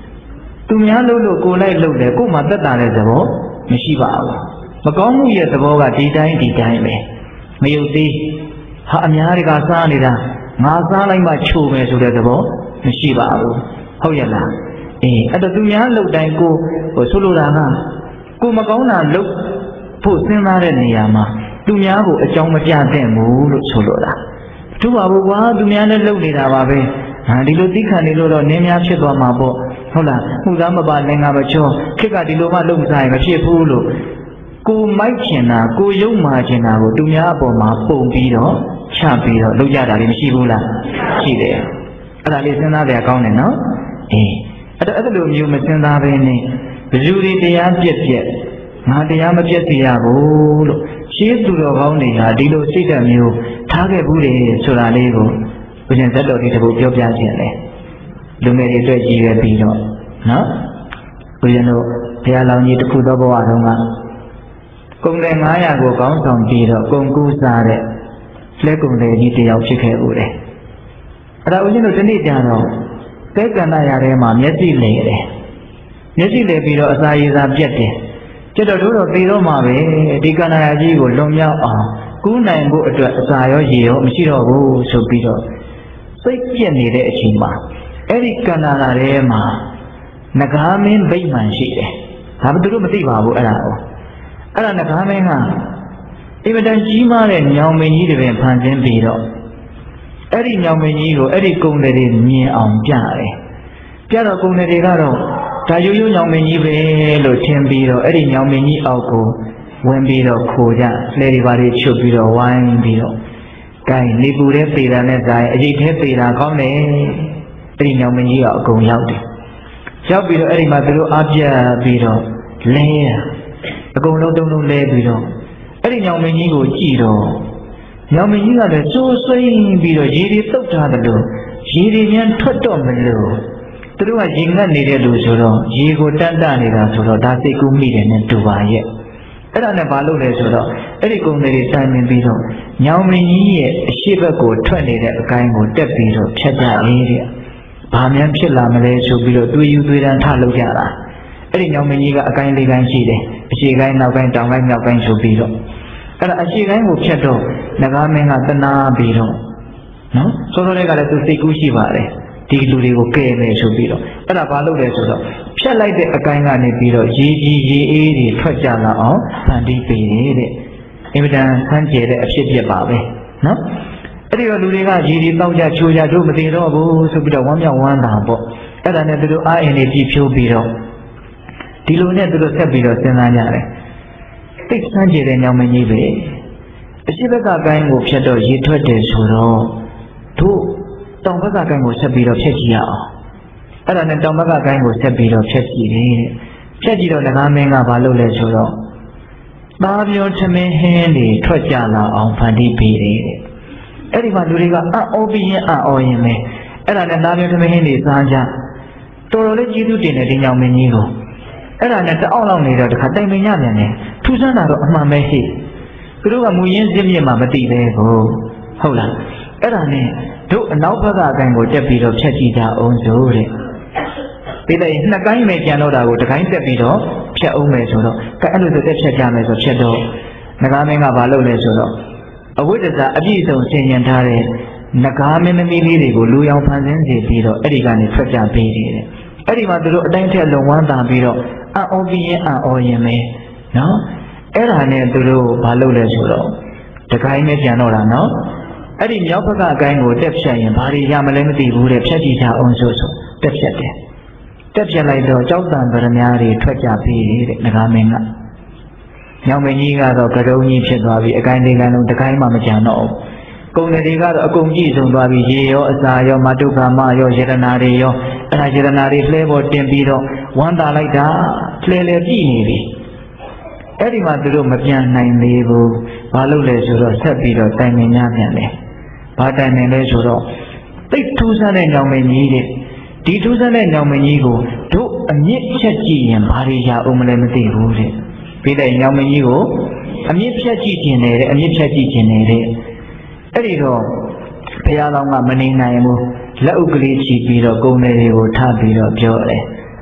သူများလို့ကိုလိုက်လို့တယ်ကိုမှသက်တာတဲ့သဘောမရှိပါဘူးမကောင်းမှုရဲ့သဘောကဒီတိုင်းပဲမယုတ်သေးဟာအများတွေကစားနေတာငါစားလိုက်မှချိုမယ်ဆိုတဲ့သဘောမရှိပါဘူးဟုတ်ရဲ့လားအဲ့တော့သူများလှုပ်တိုင်းကိုဆိုလိုတာကကိုမကောင်းတာလှုပ်ဖို့စဉ်းစားတဲ့နေရာမှာသူများကိုအကြောင်းမပြသင့်ဘူးလို့ဆိုလိုတာတို့ပါဘူးကွာသူများလည်းလှုပ်နေတာပါပဲဒီလိုသိခံနေလို့တော့နင်းများဖြစ်သွားမှာပေါ့ဟုတ်လားမှုသားမပါလင်္ကာမချောခက်ကဒီလိုမှလှုပ်မစားရင်မဖြစ်ဘူးလို့ကိုမိုက်ချင်တာကိုယုံမာချင်တာကိုသူများအပေါ်မှာပုံပြီးတော့ချပြီးတော့လုပ်ကြတာလည်းမရှိဘူးလားရှိတယ်အဲ့ဒါလေးစဉ်းစားကြရကောင်းတယ်နော်အဲ့လိုမျိုးမစဉ်းစားဘဲနဲ့ဘယ်သူတွေတရားပြက်ငါတရားမပြက်စေရဘူးလို့ရှင်းသူတော်ကောင်းတွေကဒီလိုစိတ်ဓာတ်မျိုးထားခဲ့ဘူးလေဆိုတာလေးကိုဘုရင်ဇတ်တော်ဒီတပုတ်ပြောပြခြင်းလေလူငယ်တွေအတွက်ကြီးရွယ်ပြီးတော့နော်ဘုရင်တို့ဘုရားလောင်းကြီးတစ်ခုသောဘဝတုန်းကကုန်တယ်900ကိုကောင်းဆောင်ပြီးတော့ကုန်ကူးစားတဲ့လက်ကုန်တယ်ကြီးတယောက်ဖြစ်ခဲ့ဦးတယ်အဲ့ဒါဦးဇင်းတို့ဒီနေ့ကျတော့သဲကန္တရာထဲမှာမျက်စိလဲတယ်မျက်စိလဲပြီးတော့အစာရည်စာပြတ်တယ်ကျတော့တို့တော့ပြီးတော့မှပဲဒီကန္တရာကြီးကိုလွန်မြောက်အောင်ကူးနိုင်ဖို့အတွက်အစာရောရေရောမရှိတော့ဘူးဆိုပြီးတော့စိတ်ပြက်နေတဲ့အချိန်မှာအဲ့ဒီကန္တရာထဲမှာနဂါမင်းဗိမာန်ရှိတယ်ဒါမှသူတို့မသိပါဘူးအဲ့ဒါနဂါမင်းကအင်မတန်ကြီးမားတဲ့ညောင်မင်းကြီးတွေဖန်ဆင်းပြီးတော့အဲ့ဒီညောင်မင်းကြီးကိုအဲ့ဒီကုံတွေမြင်အောင်ပြတယ်ပြတော့ကုံတွေကတော့ဒါရိုးရိုးညောင်မင်းကြီးပဲလို့ထင်ပြီးတော့အဲ့ဒီညောင်မင်းကြီးအောက်ကိုဝင်ပြီးတော့ခိုကြလှဲတွေပါတွေချုပ်ပြီးတော့ဝိုင်းပြီးတော့ကဲနေပူတဲ့ပေတာနဲ့ဇာအရေးသေးပေတာကောင်းတယ်အဲ့ဒီညောင်မင်းကြီးကအကုန်ရောက်တယ်ရောက်ပြီးတော့အဲ့ဒီမှာသူတို့အားပြပြီးတော့လဲအကုန်လုံးတုံးလုံးလဲပြီးတော့အဲ့ဒီညောင်မင်းကြီးကိုကြည့်တော့ညောင်မင်းကြီးကလည်းစိုးစိမ့်ပြီးတော့ရေတွေတုတ်ထားတယ်လို့ရေတွေမြန်ထွက်တော့မလို့သူတို့ကရေငတ်နေတဲ့လူဆိုတော့ရေကိုတန်းတနေတာဆိုတော့ဒါစိတ်ကူးမိတယ်နဲ့တူပါရဲ့အဲ့ဒါနဲ့ဘာလုပ်လဲဆိုတော့အဲ့ဒီကုံတွေတိုင်ပင်ပြီးတော့ညောင်မင်းကြီးရဲ့အရှိဘက်ကိုထွက်နေတဲ့အကိုင်းကိုတက်ပြီးတော့ဖြတ်ကြရေးတဲ့ဘာမှဖြစ်လာမလဲဆိုပြီးတော့တွေးယူတွေးတန်းထလုပ်ကြတာအဲ့ဒီညောင်မင်းကြီးကအကိုင်းလေးကိုင်းရှိတယ်အရှိကိုင်းနောက်ကိုင်းတောင်ကိုင်းမြောက်ကိုင်းဆိုပြီးတော့အဲ့ဒါအရှိကိုင်းကိုဖြတ်တော့နဂါမင်းကတနာပြီးတော့နော်စောစောလေးကလည်းသူစိတ်ကူးရှိပါတယ်ဒီလူတွေကိုကဲမယ်ဆိုပြီးတော့အဲ့ဒါဘာလုပ်လဲဆိုတော့ဖြတ်လိုက်တဲ့အကိုင်းကနေပြီးတော့ရေကြီးရေအေးတွေထွက်ကြလာအောင်ဖန်တီးပေးတယ်တဲ့အင်မတန်ဆန်းကျယ်တဲ့အဖြစ်ပြပါပဲနော်အဲ့ဒီတော့လူတွေကရေတွေတောက်ကြချိုးကြတို့မသိတော့ဘူးဆိုပြီးတော့ဝမ်းမြောက်ဝမ်းသာပေါ့အဲ့ဒါနဲ့သူတို့အားအင်တွေပြည့်ဖြိုးပြီးတော့ဒီလိုနဲ့သူတို့ဆက်ပြီးတော့စဉ်းစားကြတယ်သိဆန်းကျယ်တဲ့ညောင်မင်းကြီးပဲအရှိဘက်ကကိုင်းကိုဖြတ်တော့ရေထွက်တယ်ဆိုတော့တို့တောင်ဘက်ကကိုင်းကိုဆက်ပြီးတော့ဖြတ်ကြည့်ရအောင်အဲ့ဒါနဲ့တောင်ဘက်ကကိုင်းကိုဆက်ပြီးတော့ဖြတ်ကြည့်တယ်ဖြတ်ကြည့်တော့နဂါမင်းကဘာလုပ်လဲဆိုတော့သားပြောသမင်းဟင်းတွေထွက်ကြလာအောင်ဖန်တီးပေးတယ်အဲ့ဒီမှာလူတွေကအံ့ဩပြီးရင်အံ့ဩရင်ပဲအဲ့ဒါနဲ့သားပြောသမင်းဟင်းတွေစားကြတော်တော်လေးကျေးဇူးတင်တယ်ဒီညောင်မင်းကြီးကိုအဲ့ဒါနဲ့တအောက်လောက်နေတော့တခါတိုင်ပင်ရပြန်တယ်ထူးဆန်းတာတော့အမှန်ပဲဟိသူတို့ကမူရင်းစစ်မြစ်မှာမသိပဲဟုတ်လားအဲ့ဒါနဲ့တို့အနောက်ဘက်ကအကိုင်းကိုတက်ပြီးတော့ဖြတ်ကြည့်ကြအောင်ဆိုတဲ့ပြီးတော့နှစ်ကိုင်းပဲကြံတော့တာကိုတစ်ကိုင်းတက်ပြီးတော့ဖြတ်အောင်မယ်ဆိုတော့အဲ့လိုတက်ဖြတ်ကြမယ်ဆိုဖြတ်တော့နဂါမင်းကဘာလုပ်လဲဆိုတော့အဝိဒ္ဒဇာအပြည့်စုံဆင်ញံထားတဲ့နဂါမင်းသမီးလေးတွေကိုလူရောင်ဖန်ဆင်းစေပြီးတော့အဲ့ဒီကနေထွက်ကြပေးတယ်အဲ့ဒီမှာသူတို့အတိုင်းထက်လုံဝမ်းသာပြီးတော့အံ့ဩပြီးရင်အံ့ဩရင်ပဲနော်အဲ့ဒါနဲ့သူတို့ဘာလုပ်လဲဆိုတော့တကိုင်းနဲ့ကြံတော့တာနော်အဲ့ဒီမြောက်ဘက်ကအကိုင်းကိုတက်ဖြတ်ရင်ဘာတွေရမလဲမသိဘူးတဲ့ဖြတ်ကြည့်ကြအောင်ဆိုတက်ဖြတ်တယ်တက်ဖြတ်လိုက်တော့ကြောက်တံဗရမ ्या တွေထွက်ကြပြီတဲ့နဂါမင်းကညောင်မင်းကြီးကတော့ကတုံးကြီးဖြစ်သွားပြီအကိုင်းလေးကလုံးတကိုင်းမှမကြံတော့ဘူးကုံတွေကတော့အကုန်ကြည့်ဆုံးသွားပြီရေရောအစာရောမတုကာမရောယရနာတွေရောအဲ့ဒါယရနာတွေလှဲပေါ်တင်ပြီးတော့ဝမ်းသာလိုက်တာလှဲလှဲပြည့်နေပြီအဲ့ဒီမှာသူတို့မပြန်နိုင်သေးဘူးဘာလို့လဲဆိုတော့ဆက်ပြီးတော့တိုင်ပင်ညပြန်တယ်ဘာတိုင်ပင်လဲဆိုတော့သိထူးဆန်းတဲ့ညောင်မင်းကြီးတဲ့ဒီထူးဆန်းတဲ့ညောင်မင်းကြီးကိုတို့အမြင့်ဖြတ်ကြည့်ရင်ဘာတွေရအောင်မလဲမသိဘူးတဲ့ပြီးတဲ့ညောင်မင်းကြီးကိုအမြင့်ဖြတ်ကြည့်ခြင်းနဲ့တဲ့အမြင့်ဖြတ်ကြည့်ခြင်းနဲ့တဲ့အဲ့ဒီတော့ဘုရားတော်ကမနေနိုင်ဘူးလက်ဥကလေးချီပြီးတော့ကုံတွေကိုထားပြီးတော့ပြောတယ်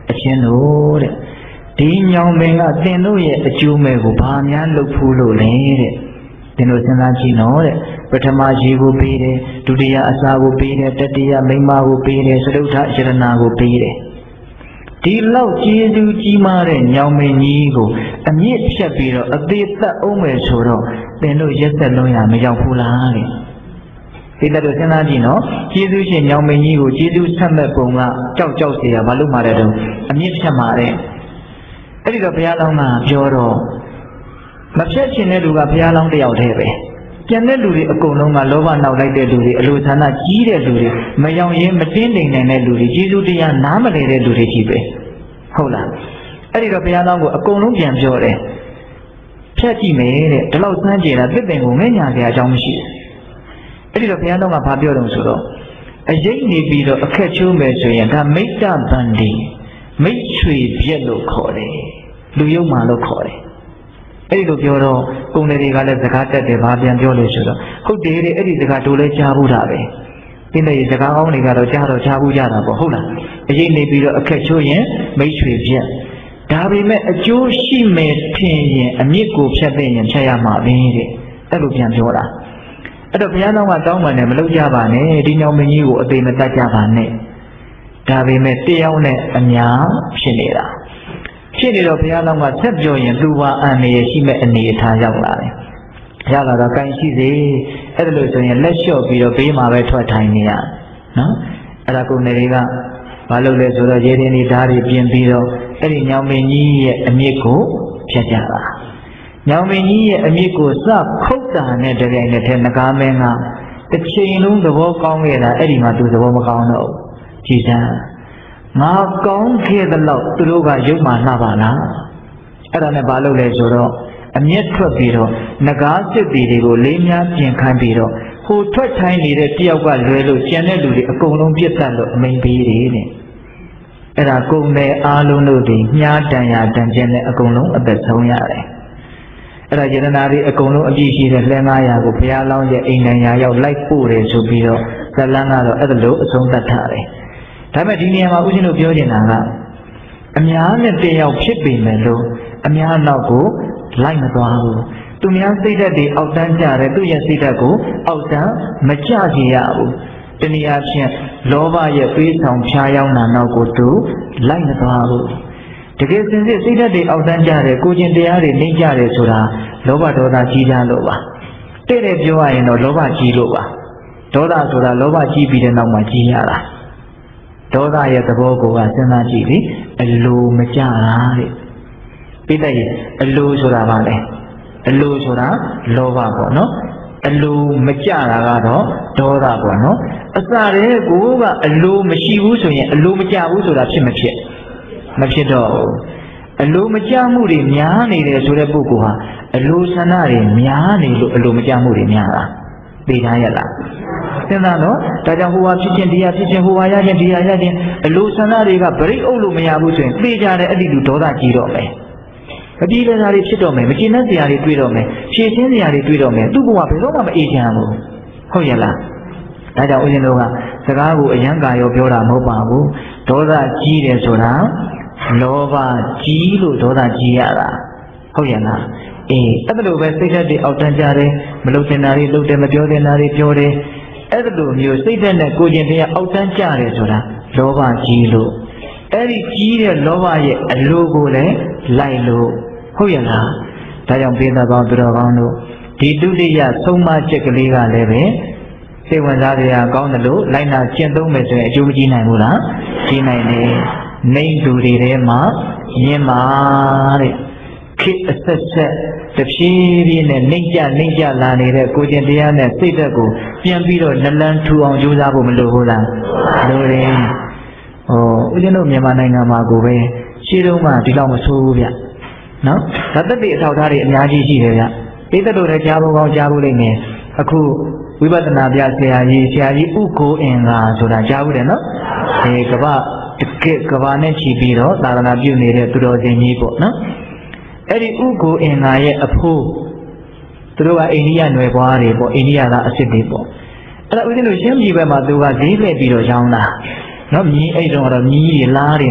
အချင်းတို့တဲ့ဒီညောင်ပင်ကသင်တို့ရဲ့အကျိုးမဲ့ကိုဘာများလုပ်ဖို့လို့လဲတဲ့သင်တို့စဉ်းစားကြည့်နော်တဲ့ပထမရေကိုပေးတယ်ဒုတိယအစာကိုပေးတယ်တတိယမိမကိုပေးတယ်သရုပ်ထယရဏကိုပေးတယ်ဒီလောက်ကျေးဇူးကြီးမားတဲ့ညောင်ပင်ကြီးကိုအမြင့်ဖြတ်ပြီးတော့အသေးသက်အောင်မယ်ဆိုတော့သင်တို့ရက်သက်လုံးရမရောက်ဘူးလားတဲ့ဒီတဲ့စဉ်းစားကြည့်နော်ကျေးဇူးရှင်ညောင်ပင်ကြီးကိုကျေးဇူးဆက်မဲ့ပုံကကြောက်เสียဘာလို့မှာတဲ့တုန်းအမြင့်ဖြတ်မှာတဲ့အဲ့ဒီတော့ဘုရားလောင်းကပြောတော့မဖြတ်ချင်တဲ့လူကဘုရားလောင်းတယောက်တည်းပဲကျန်တဲ့လူတွေအကုန်လုံးကလောဘနောက်လိုက်တဲ့လူတွေအလိုဆန္ဒကြီးတဲ့လူတွေမယောင်ရင်မတင်းတိမ်နိုင်တဲ့လူတွေကျေးဇူးတရားနားမလည်တဲ့လူတွေကြီးပဲဟုတ်လားအဲ့ဒီတော့ဘုရားလောင်းကိုအကုန်လုံးပြန်ပြောတယ်ဖြတ်ကြည့်မယ်တဲ့ဒီလောက်စမ်းကြည့်တာတစ်ပင်ကိုငဲ့ညာစရာအကြောင်းမရှိဘူးအဲ့ဒီတော့ဘုရားလောင်းကဘာပြောတယ်ဆိုတော့အရေးနေပြီးတော့အခက်ချိုးမယ်ဆိုရင်ဒါမိတ္တဗန္ဒီမိတ်ဆွေပြက်လို့ခေါ်တယ်လူယုံမှလို့ခေါ်တယ်အဲ့ဒီလိုပြောတော့ကုံတွေကလည်းစကားတက်တယ်ဘာပြန်ပြောလို့ဆိုတော့ဟုတ်တယ်တဲ့အဲ့ဒီစကားတို့လည်းကြားဘူးတာပဲဒီနေ့စကားကောင်းတွေကတော့ကြားဘူးကြတာပေါ့ဟုတ်လားအရေးနေပြီးတော့အခက်ချိုးရင်မိတ်ဆွေပြက်ဒါပေမဲ့အကျိုးရှိမယ်ထင်ရင်အမြစ်ကိုဖြတ်သိရင်ဖြတ်ရမှာပဲတဲ့အဲ့လိုပြန်ပြောတာအဲ့တော့ဘုရားတော်ကတောင်းပန်တယ်မလုပ်ကြပါနဲ့ဒီညောင်မင်းကြီးကိုအသေးမတတ်ကြပါနဲ့ဒါပေမဲ့တရားနဲ့အများဖြစ်နေတာဖြစ်နေတော့ဘုရားတော်ကဆက်ပြောရင်သူပါအန္တရာယ်ရှိမဲ့အနေအထားရောက်လာတယ်။ရောက်လာတော့ကိုင်းရှိစေအဲ့ဒါလို့ဆိုရင်လက်လျှော့ပြီးတော့ဘေးမှာပဲထွက်ထိုင်နေရနော်အဲ့ဒါကိုယ်တွေကမလုပ်လဲဆိုတော့ရေရင်ဒီဓာတ်တွေပြင်ပြီးတော့အဲ့ဒီညောင်မင်းကြီးရဲ့အမြစ်ကိုဖြတ်ကြတာညောင်မင်းကြီးရဲ့အမြစ်ကိုစခုတ်တာနဲ့တကယ်နဲ့ထဲငကားမင်းကတစ်ချိန်လုံးသဘောကောင်းခဲ့တာအဲ့ဒီမှာသူသဘောမကောင်းတော့ကြည်စမ်းငါကောင်းခဲ့တဲ့လောက်သူတို့ကရုပ်မှလှပါလားအဲ့ဒါနဲ့ဘာလုပ်လဲဆိုတော့အမျက်ထွက်ပြီးတော့ငကားစစ်တီတွေကိုလေးများပြင်ခိုင်းပြီးတော့ဟိုထွက်ထိုင်းနေတဲ့တယောက်ကလွယ်လို့ကျန်တဲ့လူတွေအကုန်လုံးပြတ်တတ်လို့အမိန်ပေးတယ်တဲ့အဲ့ဒါကုံတဲ့အားလုံးတို့ဒီမြားတန်ရာတန်ကျင်းနဲ့အကုန်လုံးအသက်ဆုံးရတယ်အဲ့ဒါယတနာတွေအကုန်လုံးအပြည့်ရှိတဲ့လှဲ900ကိုဘုရားလောင်းရဲ့အိမ်နိုင်ရာရောက်လိုက်ပို့တယ်ဆိုပြီးတော့ဇလန်းကတော့အဲ့ဒါလို့အဆုံးသတ်ထားတယ်ဒါပေမဲ့ဒီနေရာမှာဦးဇင်းတို့ပြောနေတာကအများနဲ့တယောက်ဖြစ်ပေမဲ့လို့အများနောက်ကိုလိုက်မသွားဘူးသူများစိတ်ဓာတ်တွေအောက်တန်းကြတယ်သူ့ရဲ့စိတ်ဓာတ်ကိုအောက်တန်းမကြကြရဘူးတနည်းအားဖြင့်လောဘရဲ့ပေးဆောင်ဖြားရောက်တာနောက်ကိုသူလိုက်မသွားဘူးတကယ်စင်စစ်စိတ်ဓာတ်တွေအောက်တန်းကြတယ်ကိုကျင်တရားတွေနှိမ့်ကြတယ်ဆိုတာလောဘဒေါသကြီးကြလို့ပါတဲ့တဲ့ပြောရရင်တော့လောဘကြီးလို့ပါဒေါသဆိုတာလောဘကြီးပြီးတဲ့နောက်မှာကြီးရတာဒေါသရဲ့သဘောကိုစဉ်းစားကြည့်လေအလိုမကြတာတဲ့ပြည့်တဲ့အလိုဆိုတာဗာလဲအလိုဆိုတာလောဘပေါ့နော်အလိုမကြတာကတော့ဒေါသပေါ့နော်အစတည်းကိုကအလိုမရှိဘူးဆိုရင်အလိုမကြဘူးဆိုတာဖြစ်မဖြစ်တော့အလိုမကြမှုတွေများနေတယ်ဆိုတဲ့ပုဂ္ဂိုလ်ဟာအလိုဆန္ဒတွေများနေလို့အလိုမကြမှုတွေများတာသိထားရလားစဉ်းစားနော်ဒါကြောင့်ဟိုဟာဖြစ်ခြင်းဒီဟာဖြစ်ခြင်းဟိုဟာရခြင်းဒီဟာရခြင်းအလိုဆန္ဒတွေကဗရိတ်အုပ်လို့မရဘူးဆိုရင်သိကြတယ်အဲ့ဒီလူဒေါသကြီးတော့မယ်အပြေလည်တာတွေဖြစ်တော့မယ်မကျေနပ်စရာတွေတွေ့တော့မယ်ဖြည့်ချင်းစရာတွေတွေ့တော့မယ်သူ့ဘဝဘယ်တော့မှမအေးချမ်းဘူးဟုတ်ရဲ့လားဒါကြောင့်ဦးဇင်းတို့ကစကားကိုအယံကာရောပြောတာမဟုတ်ပါဘူးဒေါသကြီးတယ်ဆိုတာလောဘကြီးလို့ဒေါသကြီးရတာဟုတ်ရဲ့လားအဲ့ဒါလိုပဲစိတ်ဓာတ်တွေအောက်တန်းကြတယ်မလုပ်တင်တာတွေလုပ်တယ်မပြောတင်တာတွေပြောတယ်အဲ့ဒါလိုမျိုးစိတ်ဓာတ်နဲ့ကိုယ်ကျင်တရားအောက်တန်းကြတယ်ဆိုတာလောဘကြီးလို့အဲ့ဒီကြီးတဲ့လောဘရဲ့အလိုကိုလည်းလိုက်လို့ဟုတ်ရဲ့လားဒါကြောင့်ပေးသက်ပေါင်းသူတော်ကောင်းတို့ဒီဒုတိယဆုံးမချက်ကလေးကလည်းပဲစိတ်ဝင်စားစရာကောင်းတယ်လို့လိုက်နာကျင့်သုံးမယ်ဆိုရင်အကျိုးမကြီးနိုင်ဘူးလားကြီးနိုင်တယ်နေသူတွေထဲမှာမြင်ပါတဲ့ခေတ်အဆက်ဆက်တဖြည်းဖြည်းနဲ့နှိမ့်ကြလာနေတဲ့ကိုကျင်တရားနဲ့စိတ်ဓာတ်ကိုပြန်ပြီးတော့နလန်းထူအောင်ကြိုးစားဖို့မလိုဘူးလားလိုတယ်ဦးဇင်းတို့မြန်မာနိုင်ငံမှာကိုပဲရှင်းတော့မှဒီလောက်မဆိုးဘူးဗျနော်ဒါသက်သေအထောက်ထားတွေအများကြီးရှိတယ်ဗျပိဿတို့လည်းကြားဖို့ကောင်းကြားဖို့လိမ့်မယ်အခုဝိပဿနာပြဆရာကြီးဥကိုအင်္ဂါဆိုတာကြားဘူးတယ်နော်ကမ္ဘာနဲ့ချီပြီးတော့သာသနာပြုနေတဲ့သူတော်စင်ကြီးပေါ့နော်အဲ့ဒီဥကိုအင်္ဂါရဲ့အဖိုးသူတို့ကအိန္ဒိယနွယ်ဘွားတွေပေါ့အိန္ဒိယသားအစ်စ်တွေပေါ့အဲ့ဒါဦးဇင်းတို့ရှင်းပြည်ဘက်မှာသူကဈေးလှည့်ပြီးတော့ရောင်းတာနော်မြင်းအဲ့တုန်းကတော့မြင်းကြီးတွေလားတွေနဲ့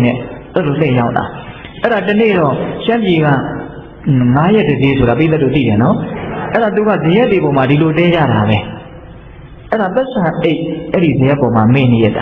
အဲ့လိုလှည့်ရောက်တာအဲ့ဒါတနေ့တော့ရှမ်းပြည်က9 ရက်တည်းဆိုတာပြည်သက်တို့သိတယ်နော်အဲ့ဒါသူကဇရက်တွေပေါ်မှာဒီလိုတဲကြတာပဲအဲ့ဒါသက်ဆံအိတ်အဲ့ဒီဇရက်ပေါ်မှာမင်းနေရတာ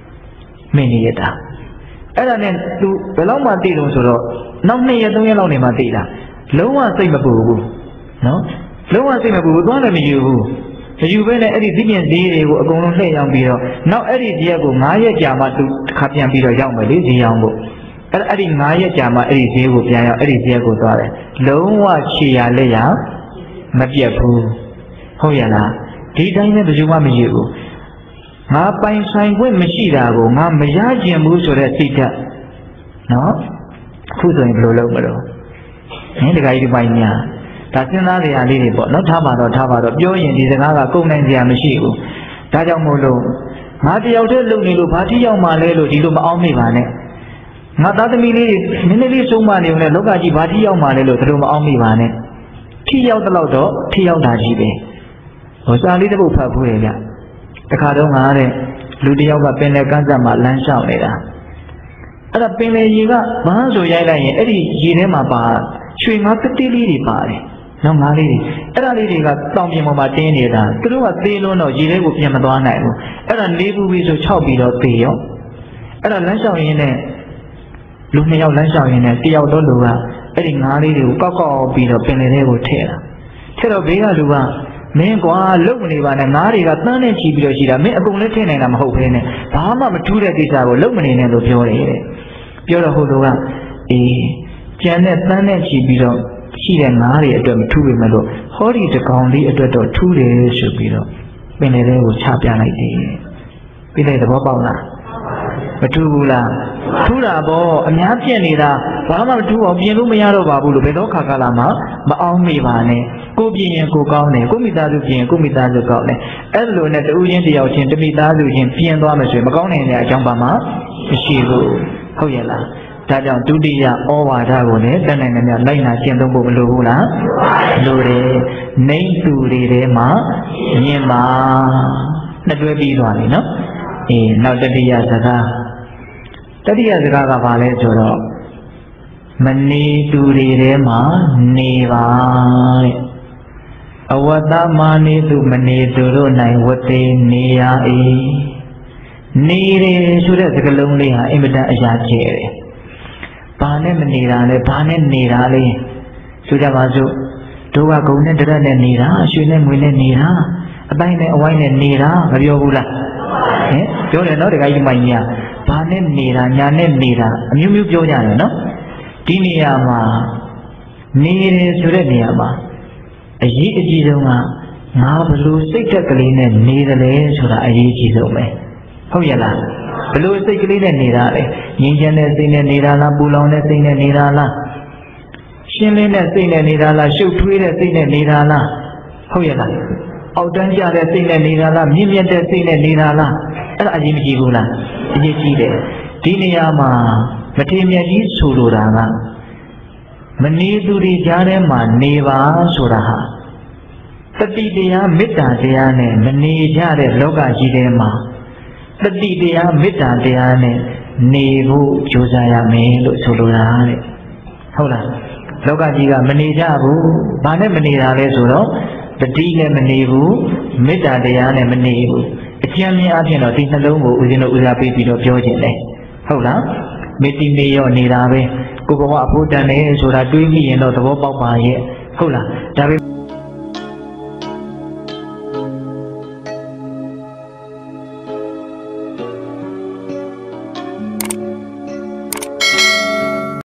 အဲ့ဒါနဲ့သူဘယ်လောက်မှသိတော့ဆိုတော့နောက်2 ရက် 3 ရက်လောက်နေမှသိတာလုံးဝစိတ်မပူဘူးနော်လုံးဝစိတ်မပူဘူးသွားလည်းမယူဘူးမယူဘဲနဲ့အဲ့ဒီသိပြင်ဈေးတွေကိုအကုန်လုံးလှည့်ရောက်ပြီးတော့နောက်အဲ့ဒီဇရက်ကို9 ရက်ကြာမှသူတစ်ခါပြန်ပြီးတော့ရောက်မယ်လေဈေးရောက်ဖို့အဲ့ဒီ9 ရက်ကြာမှအဲ့ဒီဈေးကိုပြန်ရောက်အဲ့ဒီဈေးကိုသွားတယ်လုံးဝခြေရလက်ရမပြတ်ဘူးဟုတ်ရလားဒီတိုင်းနဲ့ဘယ်သူမှမယူဘူးငါပိုင်ဆိုင်ခွင့်မရှိတာကိုငါမရကျင်ဘူးဆိုတဲ့စိတ်ဓာတ်နော်အခုဆိုရင်ဘယ်လိုလုပ်မလို့ဒီကကြီးဒီပိုင်းညာဒါစဉ်းစားရလေးတွေပေါ့နော်ထားပါတော့ပြောရင်ဒီစကားကကုန်နိုင်ကြမရှိဘူးဒါကြောင့်မို့လို့ငါတယောက်တည်းလုံနေလို့ဘာတိရောက်မှလဲလို့ဒီလိုမအောင်မိပါနဲ့ငါသားသမီးလေးနည်းနည်းလေးဆုံးမနေုံနဲ့လောကကြီးဘာတိရောက်မှလဲလို့ဒီလိုမအောင်မိပါနဲ့ထိရောက်တော့ထိရောက်တာကြီးပဲဟိုစာလေးတစ်ပုဒ်ဖတ်ဖို့ရကြတခါတော့ငါတဲ့လူတယောက်ကပင်လယ်ကမ်းစပ်မှာလမ်းလျှောက်နေတာအဲ့ဒါပင်လယ်ရေကဘာဆိုရိုက်လိုက်ရင်အဲ့ဒီရေထဲမှာပါရွှေငါးတစ်တိလေးတွေပါတယ်နော်ငါးလေးတွေအဲ့ဒါလေးတွေကတောင်ပြင်ပေါ်မှာတင်းနေတာသူတို့ကသေးလွန်းတော့ရေထဲကိုပြန်မသွားနိုင်ဘူးအဲ့ဒါလေးဘူးပြီးဆို6ပြီးတော့သေရောအဲ့ဒါလမ်းလျှောက်ရင်းနဲ့လူ2 ယောက်လမ်းလျှောက်ရင်းနဲ့တယောက်တော့လူကအဲ့ဒီငါးလေးတွေကိုကောက်ပြီးတော့ပင်လယ်ထဲကိုထည့်တော့ဘေးကလူကမင်းကွာလုံမနေပါနဲ့ငါးတွေကတန်းနဲ့ချီပြီးတော့ရှိတာမင်းအကုန်လည်းထည့်နိုင်တာမဟုတ်ဘဲနဲ့ဘာမှမထူးတဲ့ကိစ္စကိုလုံမနေနဲ့လို့ပြောတယ်တဲ့ပြောတော့ဟိုလူကကျန်တဲ့တန်းနဲ့ချီပြီးတော့ရှိတဲ့ငါးတွေအတွက်မထူးပေမဲ့လို့ဟောဒီတကောင်လေးအတွက်တော့ထူးတယ်ဆိုပြီးတော့ပင်လယ်ထဲကိုချပြလိုက်တယ်ပြီးတဲ့သဘောပေါက်လားမထူးဘူးလားထူးတာပေါ့အများပြက်နေတာဘာမှမထူးအောင်ပြင်လို့မရတော့ပါဘူးလို့ဘယ်တော့ခါကလာမှမအောင်မိပါနဲ့ကိုပြင်ရင်ကိုကောင်းတယ်ကိုမိသားစုပြင်ရင်ကိုမိသားစုကောင်းတယ်အဲ့လိုနဲ့တူချင်းတယောက်ချင်းတမိသားစုချင်းပြင်သွားမယ်ဆိုရင်မကောင်းနိုင်တဲ့အကြောင်းပါမှမရှိဘူးဟုတ်ရဲ့လားဒါကြောင့်ဒုတိယဩဝါဒကိုလည်းတန်နိုင်နေမြလိုက်နာကျင့်သုံးဖို့မလိုဘူးလားလိုတယ်နှိမ့်သူတွေထဲမှာမြင်ပါနှစ်တွဲပြီးသွားပြီနော်နောက်တတိယစကားကဘာလဲဆိုတော့မနေသူတွေထဲမှာနေပါတဲ့အဝတ္တမာနေသူမနေသူတို့၌ဝတေနေရ၏နေတယ်ဆိုတဲ့စကားလုံးလေးဟာအင်မတန်အရာကျယ်တယ်ဘာနဲ့မနေတာလဲဘာနဲ့နေတာလဲဆိုကြပါစို့တို့ကဂုံနဲ့တရက်နဲ့နေတာရွှေနဲ့ငွေနဲ့နေတာအပိုင်းနဲ့အဝိုင်းနဲ့နေတာမပြောဘူးလားပြောတယ်နော်တခါကြီးမိုင်းကြီးဘာနဲ့နေတာညာနဲ့နေတာအမျိုးမျိုးပြောကြတယ်နော်ဒီနေရာမှာနေတယ်ဆိုတဲ့နေရာမှာအရေးအကြီးဆုံးကငါဘလို့စိတ်ဓာတ်ကလေးနဲ့နေတယ်လဲဆိုတာအရေးကြီးဆုံးပဲဟုတ်ရဲ့လားဘလို့စိတ်ကလေးနဲ့နေတာလဲငြင်းချမ်းတဲ့စိတ်နဲ့နေတာလားပူလောင်တဲ့စိတ်နဲ့နေတာလားရှင်းလင်းတဲ့စိတ်နဲ့နေတာလားရှုပ်ထွေးတဲ့စိတ်နဲ့နေတာလားဟုတ်ရဲ့လားအောက်တန်းကျတဲ့စိတ်နဲ့နေတာလားမြင့်မြတ်တဲ့စိတ်နဲ့နေတာလားအဲ့ဒါအရေးမကြီးဘူးလားအရေးကြီးတယ်ဒီနေရာမှာမထေရမြတ်ကြီးဆိုလိုတာကမနေသူတွေကြားထဲမှာနေပါဆိုတာဟာတတိတရားမေတ္တာတရားနဲ့မနေကြတဲ့လောကကြီးထဲမှာတတိတရားမေတ္တာတရားနဲ့နေဖို့ကြိုးစားရမယ်လို့ဆိုလိုတာတဲ့ဟုတ်လားလောကကြီးကမနေကြဘူးဘာနဲ့မနေတာလဲဆိုတော့တတိနဲ့မနေဘူးမေတ္တာတရားနဲ့မနေဘူးအကျဉ်းများအဖြစ်တော့ဒီနှလုံးကိုဦးဇင်းတို့ဦးစားပေးပြီးတော့ပြောခြင်းလေဟုတ်လားမေတ္တိမေရောနေတာပဲကိုဘဝအဖို့တန်တယ်ဆိုတာတွေးမိရင်တော့သဘောပေါက်ပါရဲ့ဟုတ်လားဒါပေမဲ့